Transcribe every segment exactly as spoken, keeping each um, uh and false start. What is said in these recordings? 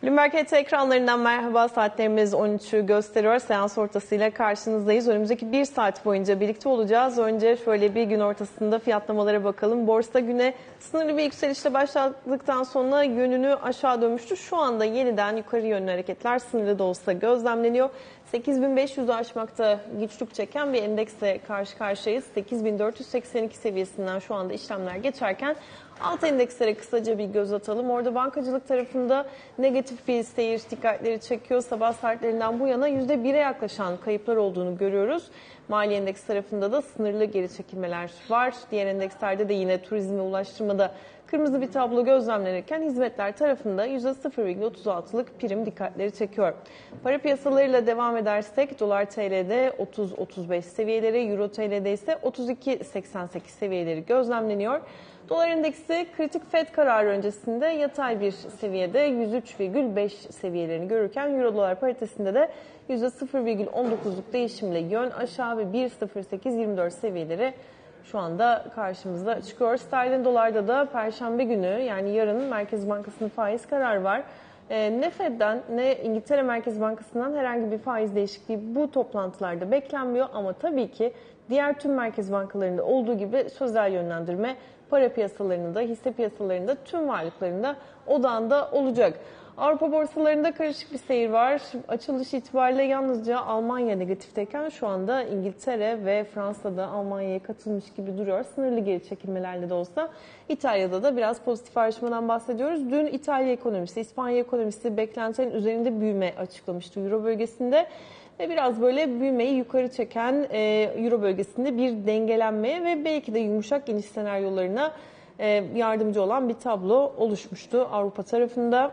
Bloomberg H T ekranlarından merhaba. Saatlerimiz on üçü gösteriyor. Seans ortasıyla karşınızdayız. Önümüzdeki bir saat boyunca birlikte olacağız. Önce şöyle bir gün ortasında fiyatlamalara bakalım. Borsa güne sınırlı bir yükselişle başladıktan sonra yönünü aşağı dönmüştü. Şu anda yeniden yukarı yönlü hareketler sınırlı da olsa gözlemleniyor. sekiz bin beş yüzü aşmakta güçlük çeken bir endekse karşı karşıyayız. sekiz bin dört yüz seksen iki seviyesinden şu anda işlemler geçerken alt endekslere kısaca bir göz atalım. Orada bankacılık tarafında negatif bir seyir dikkatleri çekiyor. Sabah saatlerinden bu yana yüzde bire yaklaşan kayıplar olduğunu görüyoruz. Mali endeks tarafında da sınırlı geri çekilmeler var. Diğer endekslerde de yine turizm ve ulaştırmada kırmızı bir tablo gözlemlenirken hizmetler tarafında yüzde sıfır virgül otuz altılık prim dikkatleri çekiyor. Para piyasalarıyla devam edersek dolar T L'de otuz otuz beş seviyeleri, euro T L'de ise otuz iki seksen sekiz seviyeleri gözlemleniyor. Dolar endeksi kritik Fed kararı öncesinde yatay bir seviyede yüz üç virgül beş seviyelerini görürken euro dolar paritesinde de yüzde sıfır virgül on dokuzluk değişimle yön aşağı ve bir virgül sıfır sekiz yirmi dört seviyeleri şu anda karşımıza çıkıyor. Sterlin dolarda da Perşembe günü yani yarın Merkez Bankası'nın faiz kararı var. Ee, ne Fed'den ne İngiltere Merkez Bankası'ndan herhangi bir faiz değişikliği bu toplantılarda beklenmiyor. Ama tabii ki diğer tüm merkez bankalarında olduğu gibi sözel yönlendirme para piyasalarında, hisse piyasalarında, tüm varlıklarında odağında olacak. Avrupa borsalarında karışık bir seyir var. Açılış itibariyle yalnızca Almanya negatifteyken şu anda İngiltere ve Fransa'da Almanya'ya katılmış gibi duruyor. Sınırlı geri çekilmelerle de olsa İtalya'da da biraz pozitif ayrışmadan bahsediyoruz. Dün İtalya ekonomisi, İspanya ekonomisi beklentilerin üzerinde büyüme açıklamıştı Euro bölgesinde. Ve biraz böyle büyümeyi yukarı çeken e, Euro bölgesinde bir dengelenmeye ve belki de yumuşak iniş senaryolarına e, yardımcı olan bir tablo oluşmuştu Avrupa tarafında.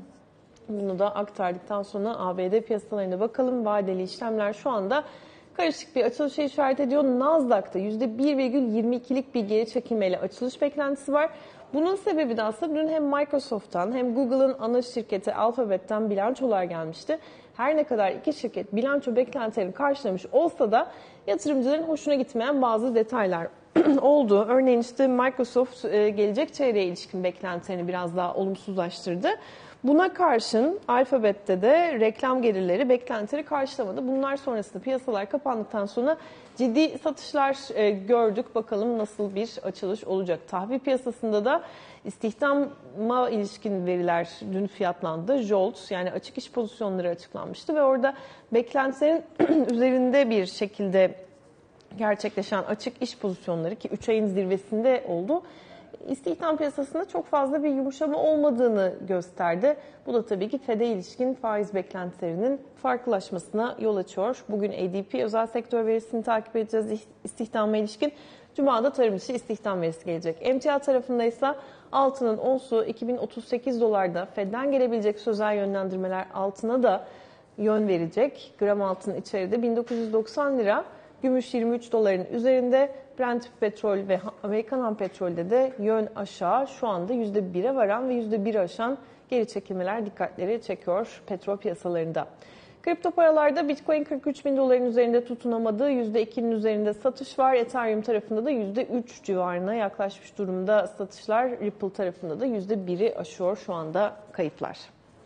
Bunu da aktardıktan sonra A B D piyasalarına bakalım. Vadeli işlemler şu anda karışık bir açılışa işaret ediyor. Nasdaq'ta yüzde bir virgül yirmi ikilik bir geri çekilmeyle açılış beklentisi var. Bunun sebebi de aslında dün hem Microsoft'tan hem Google'ın ana şirketi Alphabet'ten bilançolar gelmişti. Her ne kadar iki şirket bilanço beklentilerini karşılamış olsa da yatırımcıların hoşuna gitmeyen bazı detaylar oldu. Örneğin işte Microsoft gelecek çeyreğe ilişkin beklentilerini biraz daha olumsuzlaştırdı. Buna karşın Alphabet'te de reklam gelirleri beklentileri karşılamadı. Bunlar sonrasında piyasalar kapandıktan sonra ciddi satışlar gördük. Bakalım nasıl bir açılış olacak. Tahvil piyasasında da istihdama ilişkin veriler dün fiyatlandı. Jolt yani açık iş pozisyonları açıklanmıştı ve orada beklentilerin üzerinde bir şekilde gerçekleşen açık iş pozisyonları ki üç ayın zirvesinde oldu. İstihdam piyasasında çok fazla bir yumuşama olmadığını gösterdi. Bu da tabii ki Fed'e ilişkin faiz beklentilerinin farklılaşmasına yol açıyor. Bugün A D P özel sektör verisini takip edeceğiz istihdama ilişkin. Cuma'da tarım işi istihdam verisi gelecek. Emtia tarafında ise altının onsu iki bin otuz sekiz dolarda. Fed'den gelebilecek sözel yönlendirmeler altına da yön verecek. Gram altın içeride bin dokuz yüz doksan lira. Gümüş yirmi üç doların üzerinde. Brent petrol ve Amerikan ham petrolde de yön aşağı. Şu anda yüzde bire varan ve yüzde biri aşan geri çekilmeler dikkatleri çekiyor petrol piyasalarında. Kripto paralarda Bitcoin kırk üç bin doların üzerinde tutunamadı. yüzde ikinin üzerinde satış var. Ethereum tarafında da yüzde üç civarına yaklaşmış durumda satışlar. Ripple tarafında da yüzde biri aşıyor şu anda kayıplar.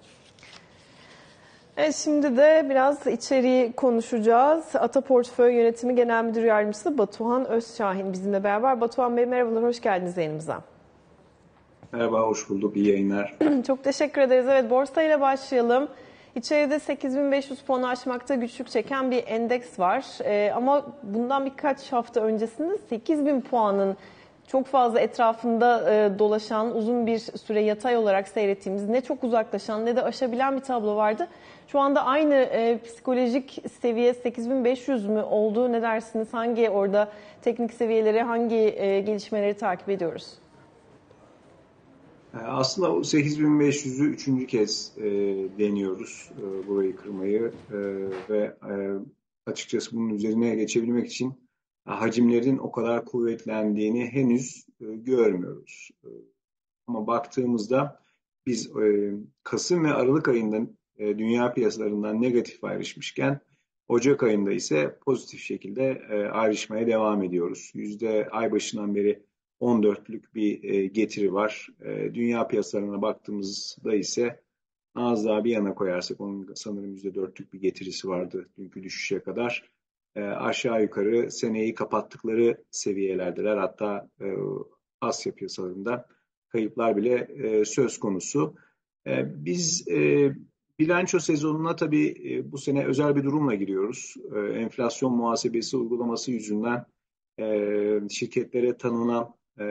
Evet, şimdi de biraz içeriği konuşacağız. Ata Portföy Yönetimi Genel Müdür Yardımcısı Batuhan Özşahin bizimle beraber. Batuhan Bey merhabalar, hoş geldiniz yayınımıza. Merhaba, hoş bulduk. İyi yayınlar. Çok teşekkür ederiz. Evet, borsayla başlayalım. İçeride sekiz bin beş yüz puanı aşmakta güçlük çeken bir endeks var. Ee, ama bundan birkaç hafta öncesinde sekiz bin puanın çok fazla etrafında e, dolaşan, uzun bir süre yatay olarak seyrettiğimiz, ne çok uzaklaşan ne de aşabilen bir tablo vardı. Şu anda aynı e, psikolojik seviye sekiz bin beş yüz mü oldu? Ne dersiniz? Hangi orada teknik seviyeleri, hangi e, gelişmeleri takip ediyoruz? Aslında o sekiz bin beş yüzü üçüncü kez e, deniyoruz e, burayı kırmayı e, ve e, açıkçası bunun üzerine geçebilmek için hacimlerin o kadar kuvvetlendiğini henüz e, görmüyoruz. E, ama baktığımızda biz e, Kasım ve Aralık ayında e, dünya piyasalarından negatif ayrışmışken Ocak ayında ise pozitif şekilde e, ayrışmaya devam ediyoruz. Yüzde ay başından beri on dörtlük bir e, getiri var. E, dünya piyasalarına baktığımızda ise az daha bir yana koyarsak onun sanırım yüzde dörtlük bir getirisi vardı dünkü düşüşe kadar. E, aşağı yukarı seneyi kapattıkları seviyelerdeler. Hatta e, Asya piyasalarında kayıplar bile e, söz konusu. E, biz e, bilanço sezonuna tabii e, bu sene özel bir durumla giriyoruz. E, enflasyon muhasebesi uygulaması yüzünden e, şirketlere tanınan e,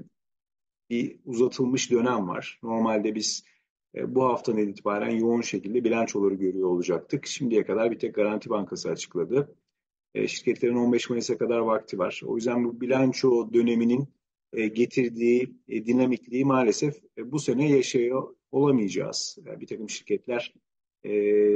bir uzatılmış dönem var. Normalde biz e, bu haftadan itibaren yoğun şekilde bilançoları görüyor olacaktık. Şimdiye kadar bir tek Garanti Bankası açıkladı. E, şirketlerin on beş Mayıs'a kadar vakti var. O yüzden bu bilanço döneminin e, getirdiği e, dinamikliği maalesef e, bu sene yaşıyor olamayacağız. Yani bir takım şirketler e,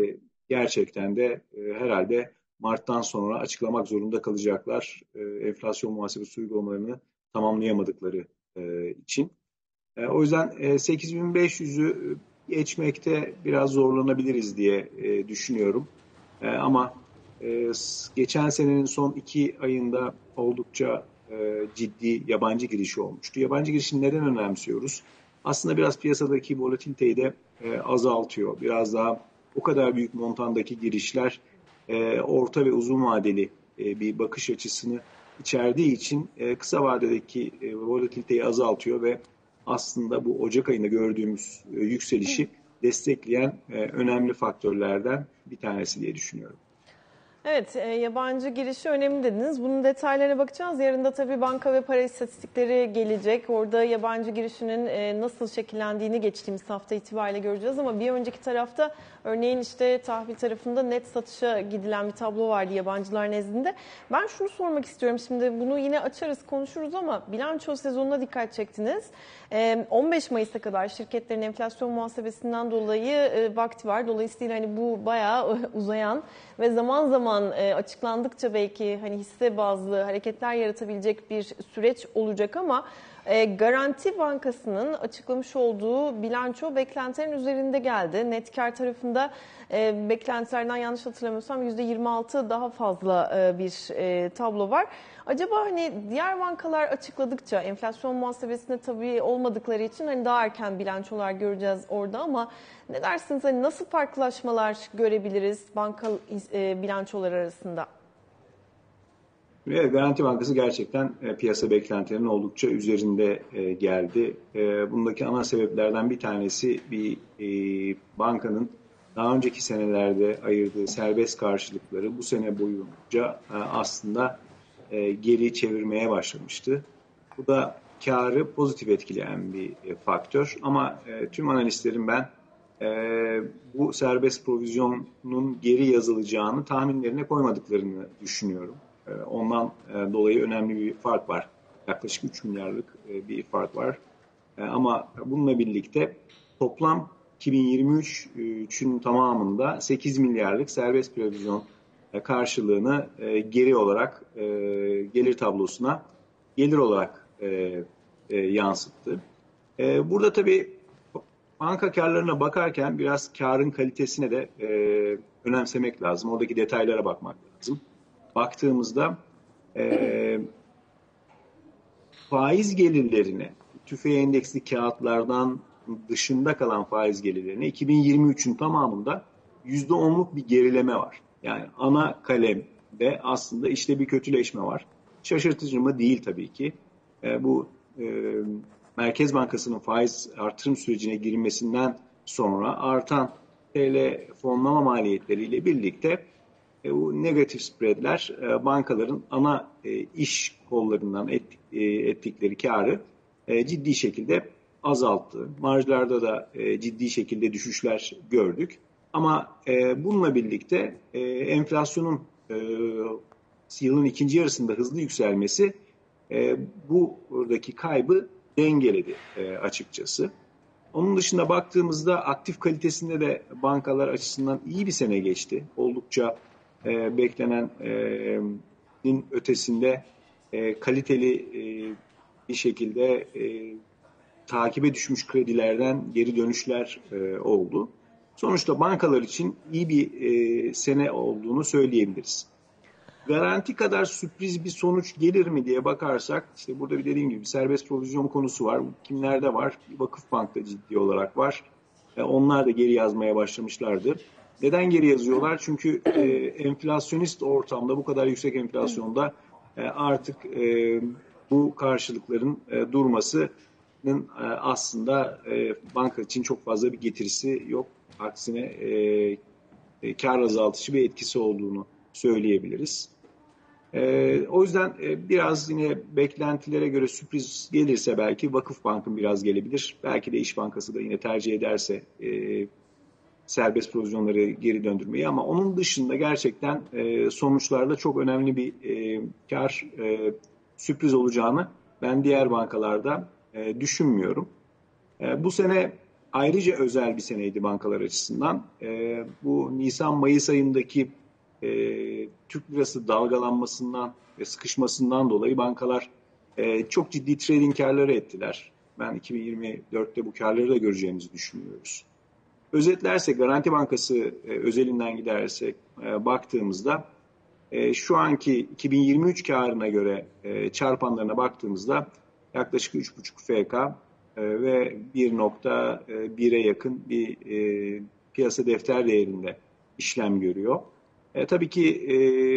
gerçekten de e, herhalde Mart'tan sonra açıklamak zorunda kalacaklar. E, enflasyon muhasebesi uygulamalarını tamamlayamadıkları e, için. E, o yüzden e, sekiz bin beş yüzü geçmekte biraz zorlanabiliriz diye e, düşünüyorum. E, ama e, geçen senenin son iki ayında oldukça e, ciddi yabancı girişi olmuştu. Yabancı girişi neden önemsiyoruz? Aslında biraz piyasadaki volatiliteyi de e, azaltıyor. Biraz daha o kadar büyük montandaki girişler e, orta ve uzun vadeli e, bir bakış açısını içerdiği için e, kısa vadedeki e, volatiliteyi azaltıyor ve aslında bu Ocak ayında gördüğümüz e, yükselişi destekleyen e, önemli faktörlerden bir tanesi diye düşünüyorum. Evet, e, yabancı girişi önemli dediniz. Bunun detaylarına bakacağız. Yarın da tabii banka ve para istatistikleri gelecek. Orada yabancı girişinin e, nasıl şekillendiğini geçtiğimiz hafta itibariyle göreceğiz. Ama bir önceki tarafta örneğin işte tahvil tarafında net satışa gidilen bir tablo vardı yabancılar nezdinde. Ben şunu sormak istiyorum. Şimdi bunu yine açarız, konuşuruz ama bilanço sezonuna dikkat çektiniz. E, on beş Mayıs'a kadar şirketlerin enflasyon muhasebesinden dolayı e, vakti var. Dolayısıyla hani bu bayağı uzayan ve zaman zaman açıklandıkça belki hani hisse bazlı hareketler yaratabilecek bir süreç olacak ama e, Garanti Bankası'nın açıklamış olduğu bilanço beklentilerin üzerinde geldi. Net kar tarafında e, beklentilerden yanlış hatırlamıyorsam yüzde yirmi altı daha fazla e, bir e, tablo var. Acaba hani diğer bankalar açıkladıkça enflasyon muhasebesinde tabii olmadıkları için hani daha erken bilançolar göreceğiz orada ama ne dersiniz? Hani nasıl farklılaşmalar görebiliriz banka e, bilançoları arasında? Ve Garanti Bankası gerçekten e, piyasa beklentilerinin oldukça üzerinde e, geldi. E, bundaki ana sebeplerden bir tanesi bir e, bankanın daha önceki senelerde ayırdığı serbest karşılıkları bu sene boyunca e, aslında e, geri çevirmeye başlamıştı. Bu da karı pozitif etkileyen bir e, faktör. Ama e, tüm analistlerin ben e, bu serbest provizyonun geri yazılacağını tahminlerine koymadıklarını düşünüyorum. Ondan dolayı önemli bir fark var. Yaklaşık üç milyarlık bir fark var. Ama bununla birlikte toplam iki bin yirmi üçün tamamında sekiz milyarlık serbest provizyon karşılığını geri olarak gelir tablosuna gelir olarak yansıttı. Burada tabii banka karlarına bakarken biraz karın kalitesine de önemsemek lazım. Oradaki detaylara bakmak lazım. Baktığımızda e, faiz gelirlerine, tüfe endeksli kağıtlardan dışında kalan faiz gelirlerine iki bin yirmi üçün tamamında yüzde onluk bir gerileme var. Yani ana kalemde aslında işte bir kötüleşme var. Şaşırtıcı mı? Değil tabii ki. E, bu e, Merkez Bankası'nın faiz artırım sürecine girmesinden sonra artan T L fonlama maliyetleriyle birlikte e, bu negatif spreadler e, bankaların ana e, iş kollarından et, e, ettikleri karı e, ciddi şekilde azalttı. Marjlarda da e, ciddi şekilde düşüşler gördük. Ama e, bununla birlikte e, enflasyonun e, yılın ikinci yarısında hızlı yükselmesi e, buradaki kaybı dengeledi e, açıkçası. Onun dışında baktığımızda aktif kalitesinde de bankalar açısından iyi bir sene geçti. Oldukça e, beklenenin e, ötesinde e, kaliteli e, bir şekilde e, takibe düşmüş kredilerden geri dönüşler e, oldu. Sonuçta bankalar için iyi bir e, sene olduğunu söyleyebiliriz. Garanti kadar sürpriz bir sonuç gelir mi diye bakarsak, işte burada bir dediğim gibi serbest provizyon konusu var. Kimlerde var? Vakıfbank'ta ciddi olarak var. E, onlar da geri yazmaya başlamışlardı. Neden geri yazıyorlar? Çünkü e, enflasyonist ortamda, bu kadar yüksek enflasyonda e, artık e, bu karşılıkların e, durmasının e, aslında e, banka için çok fazla bir getirisi yok. Aksine e, e, kar azaltıcı bir etkisi olduğunu söyleyebiliriz. E, o yüzden e, biraz yine beklentilere göre sürpriz gelirse belki Vakıfbank'ın biraz gelebilir. Belki de İş Bankası da yine tercih ederse e, serbest provizyonları geri döndürmeyi, ama onun dışında gerçekten e, sonuçlarda çok önemli bir e, kar e, sürpriz olacağını ben diğer bankalarda e, düşünmüyorum. E, bu sene ayrıca özel bir seneydi bankalar açısından. E, bu Nisan-Mayıs ayındaki e, Türk lirası dalgalanmasından ve sıkışmasından dolayı bankalar e, çok ciddi trading karları ettiler. Ben iki bin yirmi dörtte bu karları da göreceğimizi düşünüyoruz. Özetlersek, Garanti Bankası e, özelinden gidersek e, baktığımızda e, şu anki iki bin yirmi üç karına göre e, çarpanlarına baktığımızda yaklaşık üç buçuk F K e, ve bir nokta bire yakın bir e, piyasa defter değerinde işlem görüyor. E, tabii ki e,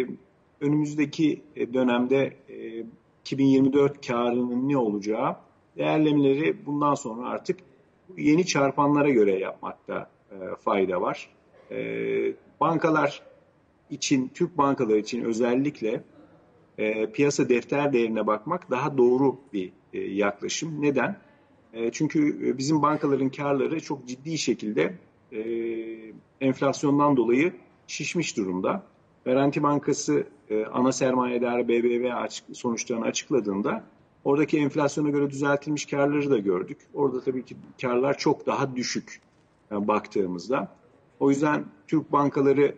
önümüzdeki dönemde e, iki bin yirmi dört karının ne olacağı değerlemeleri bundan sonra artık yeni çarpanlara göre yapmakta e, fayda var. E, bankalar için, Türk bankaları için özellikle e, piyasa defter değerine bakmak daha doğru bir e, yaklaşım. Neden? E, çünkü bizim bankaların karları çok ciddi şekilde e, enflasyondan dolayı şişmiş durumda. Garanti Bankası e, ana sermayedar B B V açık, sonuçlarını açıkladığında oradaki enflasyona göre düzeltilmiş karları da gördük. Orada tabii ki karlar çok daha düşük yani baktığımızda. O yüzden Türk bankaları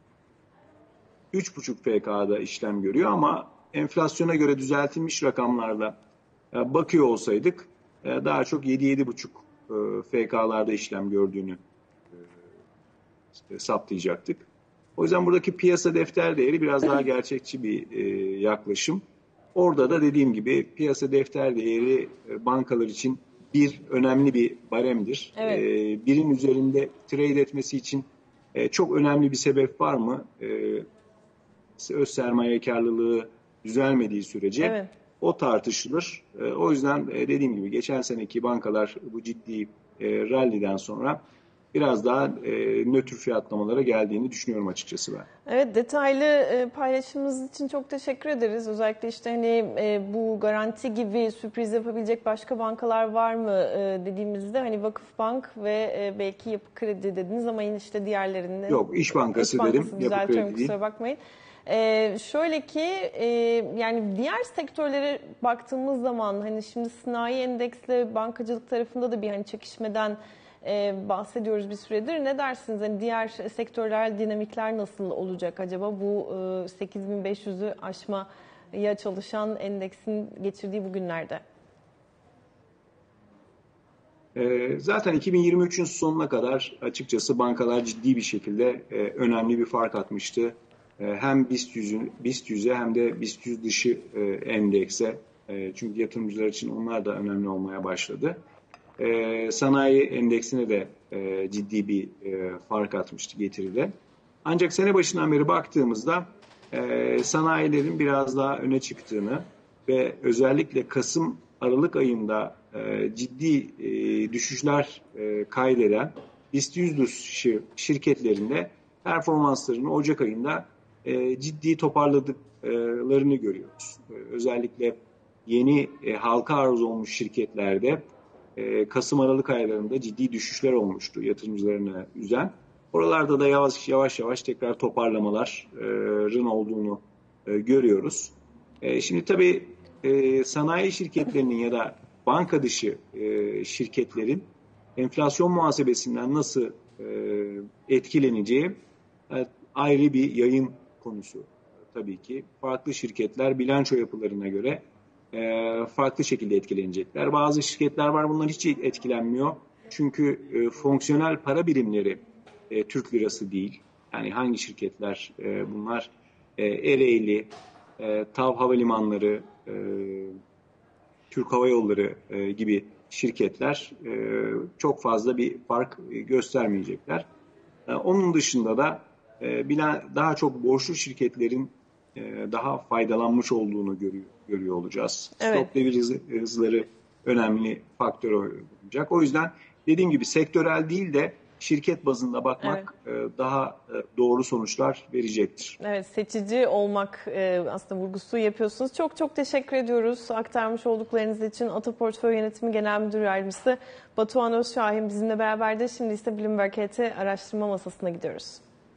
üç buçuk F K'da işlem görüyor, ama enflasyona göre düzeltilmiş rakamlarla bakıyor olsaydık daha çok yedi yedi buçuk F K'larda işlem gördüğünü saptayacaktık. O yüzden buradaki piyasa defter değeri biraz daha gerçekçi bir yaklaşım. Orada da dediğim gibi piyasa defter değeri bankalar için bir önemli bir baremdir. Evet. Ee, birin üzerinde trade etmesi için e, çok önemli bir sebep var mı? Ee, öz sermaye karlılığı düzelmediği sürece evet. o tartışılır. Ee, o yüzden e, dediğim gibi geçen seneki bankalar bu ciddi e, rally'den sonra biraz daha e, nötr fiyatlamalara geldiğini düşünüyorum açıkçası ben. Evet, detaylı e, paylaşımınız için çok teşekkür ederiz. Özellikle işte hani e, bu Garanti gibi sürpriz yapabilecek başka bankalar var mı e, dediğimizde hani Vakıfbank ve e, belki Yapı Kredi dediniz, ama yine işte diğerlerinde. Yok, İş Bankası, İş Bankası dedim. Yapı Kredi değil. Kusura bakmayın. Ee, şöyle ki e, yani diğer sektörlere baktığımız zaman hani şimdi sanayi endeksle bankacılık tarafında da bir hani çekişmeden e, bahsediyoruz bir süredir. Ne dersiniz? Hani diğer sektörel dinamikler nasıl olacak acaba bu e, sekiz bin beş yüzü aşmaya çalışan endeksin geçirdiği bu günlerde? Zaten iki bin yirmi üçün sonuna kadar açıkçası bankalar ciddi bir şekilde önemli bir fark atmıştı. Hem BIST yüze hem de BIST yüz dışı endekse. Çünkü yatırımcılar için onlar da önemli olmaya başladı. Sanayi endeksine de ciddi bir fark atmıştı getiride. Ancak sene başından beri baktığımızda sanayilerin biraz daha öne çıktığını ve özellikle Kasım Aralık ayında ciddi düşüşler kaydeden BIST yüz dışı şirketlerinde performanslarını Ocak ayında ciddi toparladıklarını görüyoruz. Özellikle yeni halka arz olmuş şirketlerde Kasım Aralık aylarında ciddi düşüşler olmuştu yatırımcılarını üzen. Oralarda da yavaş yavaş yavaş tekrar toparlamaların olduğunu görüyoruz. Şimdi tabii sanayi şirketlerinin ya da banka dışı şirketlerin enflasyon muhasebesinden nasıl etkileneceği ayrı bir yayın konusu tabii ki. Farklı şirketler bilanço yapılarına göre farklı şekilde etkilenecekler. Bazı şirketler var, bunlar hiç etkilenmiyor. Çünkü fonksiyonel para birimleri Türk lirası değil. Yani hangi şirketler bunlar? Ereğli, TAV Havalimanları, Türk Hava Yolları gibi şirketler e, çok fazla bir fark göstermeyecekler. E, onun dışında da e, bilen, daha çok borçlu şirketlerin e, daha faydalanmış olduğunu görüyor, görüyor olacağız. Evet. Stop devir hızı, hızları önemli faktör olacak. O yüzden dediğim gibi sektörel değil de şirket bazında bakmak evet. daha doğru sonuçlar verecektir. Evet, seçici olmak aslında vurgusu yapıyorsunuz. Çok çok teşekkür ediyoruz aktarmış olduklarınız için. Ata Portföy Yönetimi Genel Müdür Yardımcısı Batuhan Özşahin bizimle beraberdi. Şimdi ise Bloomberg H T araştırma masasına gidiyoruz.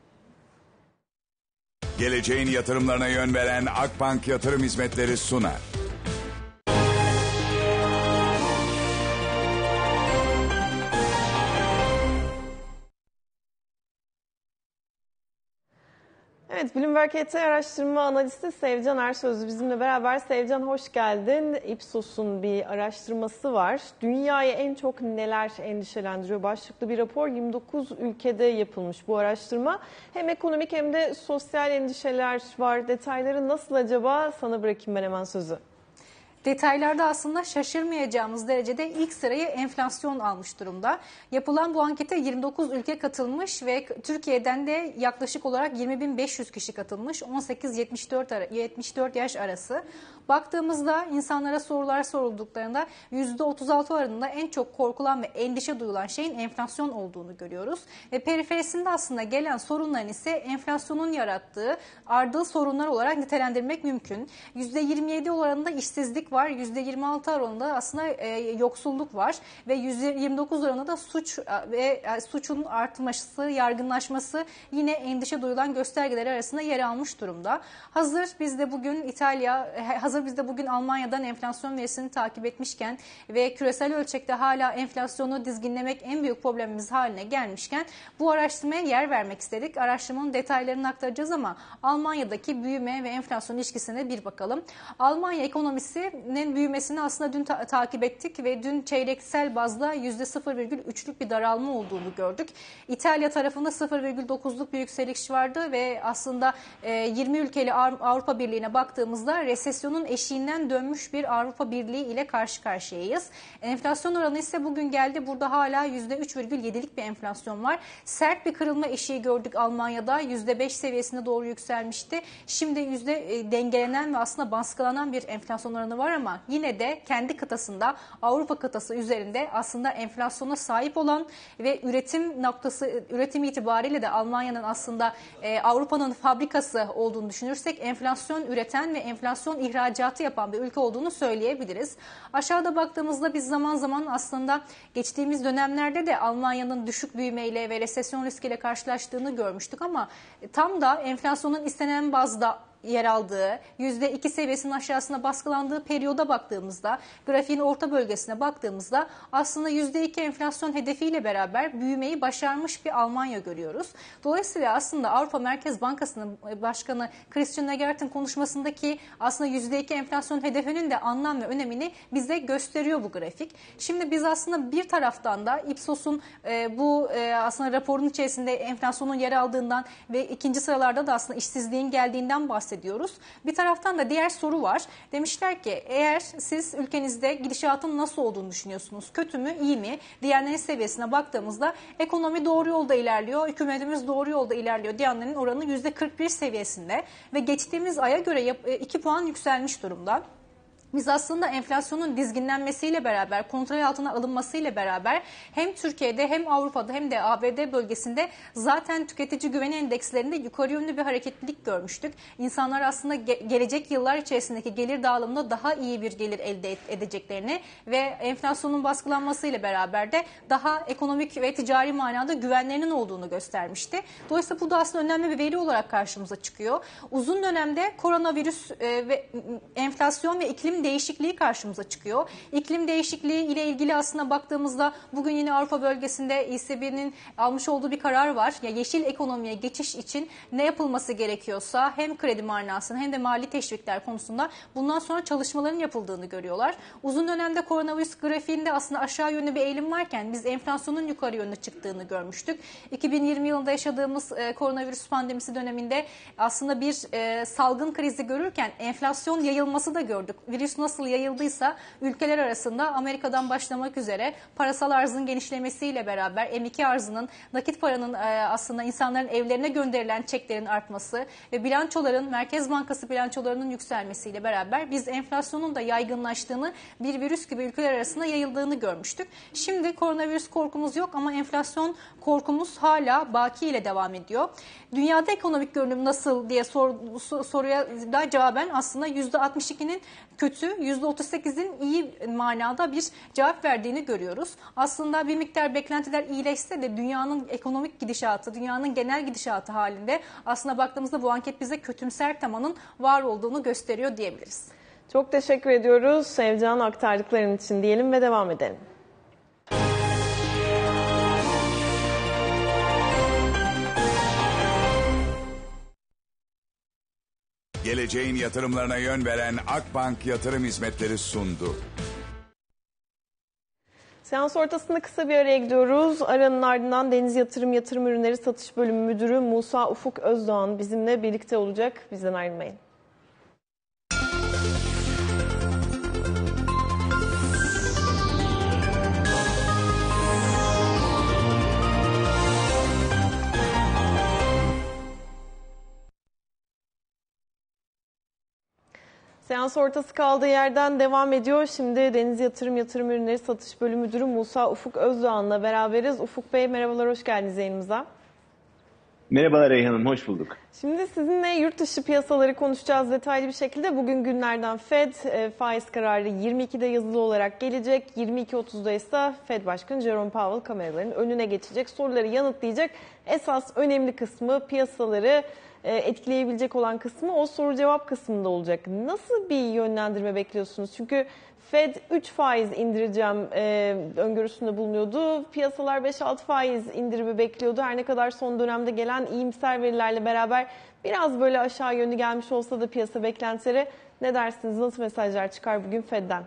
Geleceğin yatırımlarına yön veren Akbank Yatırım Hizmetleri sunar. Evet, Bloomberg H T araştırma analisti Sevcan Ersözlü bizimle beraber. Sevcan hoş geldin. Ipsos'un bir araştırması var. Dünyayı en çok neler endişelendiriyor başlıklı bir rapor. yirmi dokuz ülkede yapılmış bu araştırma. Hem ekonomik hem de sosyal endişeler var. Detayları nasıl acaba? Sana bırakayım ben hemen sözü. Detaylarda aslında şaşırmayacağımız derecede ilk sırayı enflasyon almış durumda. Yapılan bu ankete yirmi dokuz ülke katılmış ve Türkiye'den de yaklaşık olarak yirmi bin beş yüz kişi katılmış. on sekiz yetmiş dört yaş arası. Baktığımızda insanlara sorular sorulduklarında yüzde otuz altı oranında en çok korkulan ve endişe duyulan şeyin enflasyon olduğunu görüyoruz. Ve periferisinde aslında gelen sorunların ise enflasyonun yarattığı ardıl sorunlar olarak nitelendirmek mümkün. yüzde yirmi yedi oranında işsizlik var. yüzde yirmi altı oranında aslında e, yoksulluk var ve yüzde yirmi dokuz oranında da suç ve e, suçun artması, yargınlaşması yine endişe duyulan göstergeler arasında yer almış durumda. Hazır biz de bugün İtalya, hazır biz de bugün Almanya'dan enflasyon verisini takip etmişken ve küresel ölçekte hala enflasyonu dizginlemek en büyük problemimiz haline gelmişken bu araştırmaya yer vermek istedik. Araştırmanın detaylarını aktaracağız ama Almanya'daki büyüme ve enflasyon ilişkisine bir bakalım. Almanya ekonomisi büyümesini aslında dün ta- takip ettik ve dün çeyreksel bazda yüzde sıfır virgül üçlük bir daralma olduğunu gördük. İtalya tarafında sıfır virgül dokuzluk bir yükseliş vardı ve aslında e, yirmi ülkeli Avrupa Birliği'ne baktığımızda resesyonun eşiğinden dönmüş bir Avrupa Birliği ile karşı karşıyayız. Enflasyon oranı ise bugün geldi. Burada hala yüzde üç virgül yedilik bir enflasyon var. Sert bir kırılma eşiği gördük Almanya'da. yüzde beş seviyesine doğru yükselmişti. Şimdi yüzde e, dengelenen ve aslında baskılanan bir enflasyon oranı var ama yine de kendi kıtasında Avrupa kıtası üzerinde aslında enflasyona sahip olan ve üretim noktası üretim itibariyle de Almanya'nın aslında e, Avrupa'nın fabrikası olduğunu düşünürsek enflasyon üreten ve enflasyon ihracatı yapan bir ülke olduğunu söyleyebiliriz. Aşağıda baktığımızda biz zaman zaman aslında geçtiğimiz dönemlerde de Almanya'nın düşük büyümeyle ve resesyon riskiyle karşılaştığını görmüştük ama tam da enflasyonun istenen bazda yer aldığı, yüzde iki seviyesinin aşağısına baskılandığı periyoda baktığımızda, grafiğin orta bölgesine baktığımızda aslında yüzde iki enflasyon hedefiyle beraber büyümeyi başarmış bir Almanya görüyoruz. Dolayısıyla aslında Avrupa Merkez Bankası'nın başkanı Christine Lagarde'ın konuşmasındaki aslında yüzde iki enflasyon hedefinin de anlam ve önemini bize gösteriyor bu grafik. Şimdi biz aslında bir taraftan da Ipsos'un e, bu e, aslında raporun içerisinde enflasyonun yer aldığından ve ikinci sıralarda da aslında işsizliğin geldiğinden bahsediyoruz. Ediyoruz. Bir taraftan da diğer soru var. Demişler ki eğer siz ülkenizde gidişatın nasıl olduğunu düşünüyorsunuz? Kötü mü, iyi mi? Diyenlerin seviyesine baktığımızda ekonomi doğru yolda ilerliyor, hükümetimiz doğru yolda ilerliyor diyenlerin oranı yüzde kırk bir seviyesinde ve geçtiğimiz aya göre iki puan yükselmiş durumda. Biz aslında enflasyonun dizginlenmesiyle beraber, kontrol altına alınmasıyla beraber hem Türkiye'de hem Avrupa'da hem de A B D bölgesinde zaten tüketici güveni endekslerinde yukarı yönlü bir hareketlilik görmüştük. İnsanlar aslında ge- gelecek yıllar içerisindeki gelir dağılımında daha iyi bir gelir elde et- edeceklerini ve enflasyonun baskılanmasıyla beraber de daha ekonomik ve ticari manada güvenlerinin olduğunu göstermişti. Dolayısıyla bu da aslında önemli bir veri olarak karşımıza çıkıyor. Uzun dönemde koronavirüs e, ve enflasyon ve iklim değişikliği karşımıza çıkıyor. İklim değişikliği ile ilgili aslında baktığımızda bugün yine Avrupa bölgesinde E C B'nin almış olduğu bir karar var. Ya yeşil ekonomiye geçiş için ne yapılması gerekiyorsa hem kredi manasında hem de mali teşvikler konusunda bundan sonra çalışmaların yapıldığını görüyorlar. Uzun dönemde koronavirüs grafiğinde aslında aşağı yönlü bir eğilim varken biz enflasyonun yukarı yönlü çıktığını görmüştük. iki bin yirmi yılında yaşadığımız e, koronavirüs pandemisi döneminde aslında bir e, salgın krizi görürken enflasyon yayılması da gördük. Virüs virüs nasıl yayıldıysa ülkeler arasında Amerika'dan başlamak üzere parasal arzın genişlemesiyle beraber M iki arzının, nakit paranın aslında insanların evlerine gönderilen çeklerin artması ve bilançoların, Merkez Bankası bilançolarının yükselmesiyle beraber biz enflasyonun da yaygınlaştığını, bir virüs gibi ülkeler arasında yayıldığını görmüştük. Şimdi koronavirüs korkumuz yok ama enflasyon korkumuz hala baki ile devam ediyor. Dünyada ekonomik görünüm nasıl diye sor, soruya da cevaben aslında yüzde altmış ikinin kötü, yüzde otuz sekizin iyi manada bir cevap verdiğini görüyoruz. Aslında bir miktar beklentiler iyileşse de dünyanın ekonomik gidişatı, dünyanın genel gidişatı halinde aslında baktığımızda bu anket bize kötümser temanın var olduğunu gösteriyor diyebiliriz. Çok teşekkür ediyoruz Sevcan, aktardıkların için diyelim ve devam edelim. Geleceğin yatırımlarına yön veren Akbank Yatırım Hizmetleri sundu. Seans ortasında kısa bir araya gidiyoruz. Aranın ardından Deniz Yatırım Yatırım Ürünleri Satış Bölümü Müdürü Musa Ufuk Özdoğan bizimle birlikte olacak. Bizden ayrılmayın. Seans ortası kaldığı yerden devam ediyor. Şimdi Deniz Yatırım Yatırım Ürünleri Satış Bölümü Müdürü Musa Ufuk Özdoğan'la beraberiz. Ufuk Bey merhabalar, hoş geldiniz yayınımıza. Merhabalar Reyhan Hanım, hoş bulduk. Şimdi sizinle yurt dışı piyasaları konuşacağız detaylı bir şekilde. Bugün günlerden Fed e, faiz kararı yirmi ikide yazılı olarak gelecek. yirmi iki otuzda ise Fed Başkanı Jerome Powell kameraların önüne geçecek. Soruları yanıtlayacak. Esas önemli kısmı, piyasaları etkileyebilecek olan kısmı o soru cevap kısmında olacak. Nasıl bir yönlendirme bekliyorsunuz? Çünkü Fed üç faiz indireceğim e, öngörüsünde bulunuyordu. Piyasalar beş altı faiz indirimi bekliyordu. Her ne kadar son dönemde gelen iyimser verilerle beraber biraz böyle aşağı yönlü gelmiş olsa da piyasa beklentileri, ne dersiniz? Nasıl mesajlar çıkar bugün Fed'den?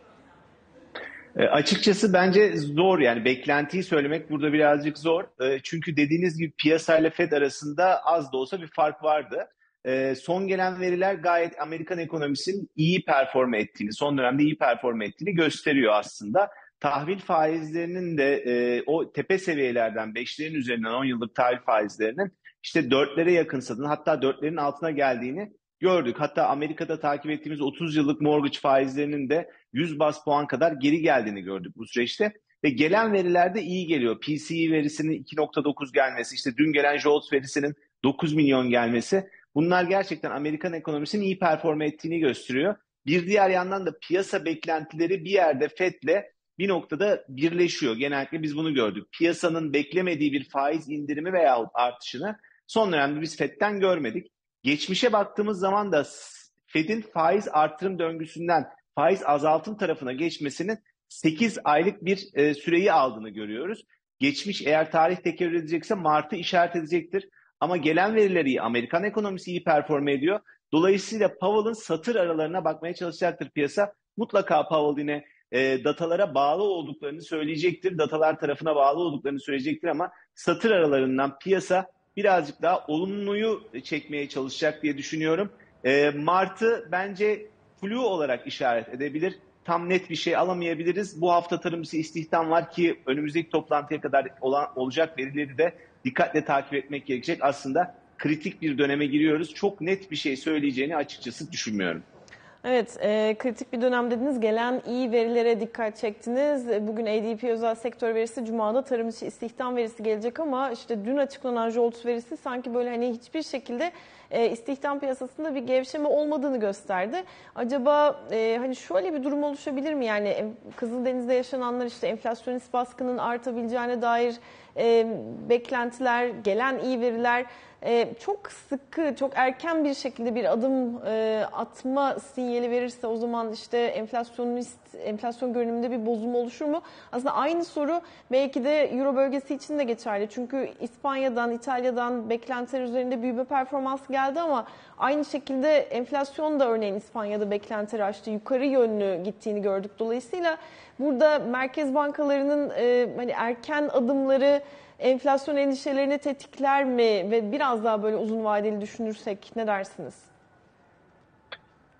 E, açıkçası bence zor, yani beklentiyi söylemek burada birazcık zor. E, çünkü dediğiniz gibi piyasayla Fed arasında az da olsa bir fark vardı. E, son gelen veriler gayet Amerikan ekonomisinin iyi performe ettiğini, son dönemde iyi performe ettiğini gösteriyor aslında. Tahvil faizlerinin de e, o tepe seviyelerden beşlerin üzerinden on yıllık tahvil faizlerinin işte dörtlere yakınsadığını, hatta dörtlerin altına geldiğini gördük. Hatta Amerika'da takip ettiğimiz otuz yıllık mortgage faizlerinin de yüz bas puan kadar geri geldiğini gördük bu süreçte. Ve gelen veriler de iyi geliyor. P C E verisinin iki nokta dokuz gelmesi, işte dün gelen JOLTS verisinin dokuz milyon gelmesi. Bunlar gerçekten Amerikan ekonomisinin iyi performe ettiğini gösteriyor. Bir diğer yandan da piyasa beklentileri bir yerde Fed'le bir noktada birleşiyor. Genellikle biz bunu gördük. Piyasanın beklemediği bir faiz indirimi veya artışını son dönemde biz Fed'den görmedik. Geçmişe baktığımız zaman da Fed'in faiz artırım döngüsünden faiz azaltım tarafına geçmesinin sekiz aylık bir e, süreyi aldığını görüyoruz. Geçmiş, eğer tarih tekerrür edecekse Mart'ı işaret edecektir. Ama gelen verileri iyi. Amerikan ekonomisi iyi performe ediyor. Dolayısıyla Powell'ın satır aralarına bakmaya çalışacaktır piyasa. Mutlaka Powell yine e, datalara bağlı olduklarını söyleyecektir. Datalar tarafına bağlı olduklarını söyleyecektir ama satır aralarından piyasa birazcık daha olumluyu çekmeye çalışacak diye düşünüyorum. E, Mart'ı bence flu olarak işaret edebilir. Tam net bir şey alamayabiliriz. Bu hafta tarım dışı istihdam var ki önümüzdeki toplantıya kadar olan, olacak verileri de dikkatle takip etmek gerekecek. Aslında kritik bir döneme giriyoruz. Çok net bir şey söyleyeceğini açıkçası düşünmüyorum. Evet, e, kritik bir dönem dediniz. Gelen iyi verilere dikkat çektiniz. Bugün A D P özel sektör verisi, Cuma'da tarım içi istihdam verisi gelecek ama işte dün açıklanan JOLTS verisi sanki böyle hani hiçbir şekilde e, istihdam piyasasında bir gevşeme olmadığını gösterdi. Acaba e, hani şöyle bir durum oluşabilir mi? Yani Kızıldeniz'de yaşananlar, işte enflasyonist baskının artabileceğine dair e, beklentiler, gelen iyi veriler Ee, çok sıkı, çok erken bir şekilde bir adım e, atma sinyali verirse o zaman işte enflasyonist, enflasyon görünümünde bir bozulma oluşur mu? Aslında aynı soru belki de Euro bölgesi için de geçerli. Çünkü İspanya'dan, İtalya'dan beklentiler üzerinde büyüme performansı geldi ama aynı şekilde enflasyon da örneğin İspanya'da beklentileri aştı. Yukarı yönlü gittiğini gördük. Dolayısıyla burada merkez bankalarının e, hani erken adımları enflasyon endişelerini tetikler mi ve biraz daha böyle uzun vadeli düşünürsek ne dersiniz?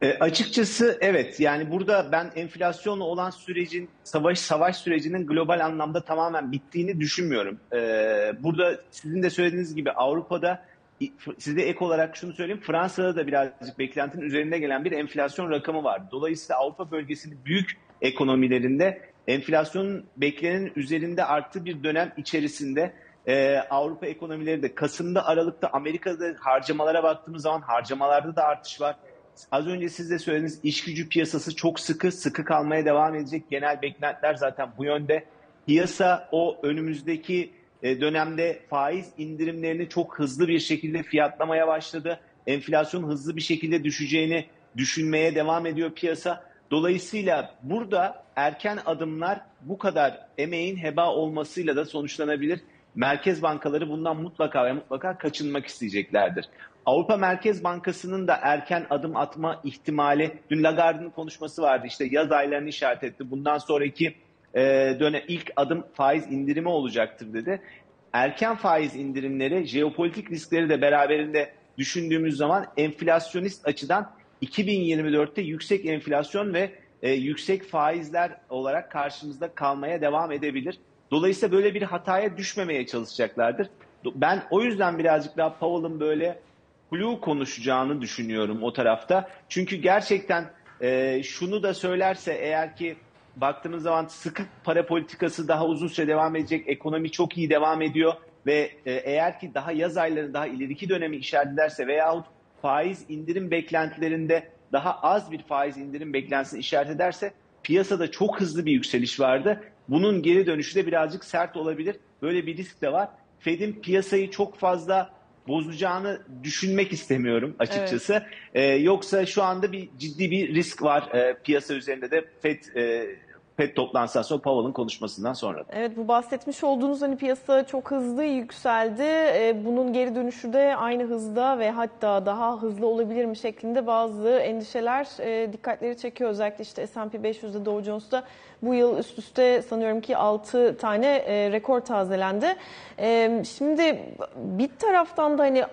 E, açıkçası evet, yani burada ben enflasyonla olan sürecin, savaş savaş sürecinin global anlamda tamamen bittiğini düşünmüyorum. E, burada sizin de söylediğiniz gibi Avrupa'da, size ek olarak şunu söyleyeyim, Fransa'da da birazcık beklentinin üzerinde gelen bir enflasyon rakamı var. Dolayısıyla Avrupa bölgesinin büyük ekonomilerinde enflasyonun beklenenin üzerinde arttığı bir dönem içerisinde e, Avrupa ekonomileri de Kasım'da, Aralık'ta, Amerika'da harcamalara baktığımız zaman harcamalarda da artış var. Az önce siz de söylediğiniz iş gücü piyasası çok sıkı, sıkı kalmaya devam edecek. Genel beklentiler zaten bu yönde. Piyasa o önümüzdeki dönemde faiz indirimlerini çok hızlı bir şekilde fiyatlamaya başladı. Enflasyon hızlı bir şekilde düşeceğini düşünmeye devam ediyor piyasa. Dolayısıyla burada erken adımlar bu kadar emeğin heba olmasıyla da sonuçlanabilir. Merkez bankaları bundan mutlaka ve mutlaka kaçınmak isteyeceklerdir. Avrupa Merkez Bankası'nın da erken adım atma ihtimali, dün Lagarde'ın konuşması vardı, işte yaz aylarını işaret etti. Bundan sonraki e, dönem ilk adım faiz indirimi olacaktır dedi. Erken faiz indirimleri, jeopolitik riskleri de beraberinde düşündüğümüz zaman enflasyonist açıdan iki bin yirmi dörtte yüksek enflasyon ve e, yüksek faizler olarak karşımızda kalmaya devam edebilir. Dolayısıyla böyle bir hataya düşmemeye çalışacaklardır. Ben o yüzden birazcık daha Powell'ın böyle flu konuşacağını düşünüyorum o tarafta. Çünkü gerçekten e, şunu da söylerse eğer ki baktığımız zaman sıkı para politikası daha uzun süre devam edecek, ekonomi çok iyi devam ediyor ve e, eğer ki daha yaz aylarını, daha ileriki dönemi işaret ederse veyahut faiz indirim beklentilerinde daha az bir faiz indirim beklentisini işaret ederse piyasada çok hızlı bir yükseliş vardı. Bunun geri dönüşü de birazcık sert olabilir. Böyle bir risk de var. Fed'in piyasayı çok fazla bozacağını düşünmek istemiyorum açıkçası. Evet. Ee, yoksa şu anda bir ciddi bir risk var ee, piyasa üzerinde de Fed e, Fed toplantısından sonra, Powell'ın konuşmasından sonra. Evet, bu bahsetmiş olduğunuz hani piyasa çok hızlı yükseldi. Ee, bunun geri dönüşü de aynı hızda ve hatta daha hızlı olabilir mi şeklinde bazı endişeler e, dikkatleri çekiyor. Özellikle işte S and P beş yüzde, Dow Jones'ta bu yıl üst üste sanıyorum ki altı tane e, rekor tazelendi. E, şimdi bir taraftan da hani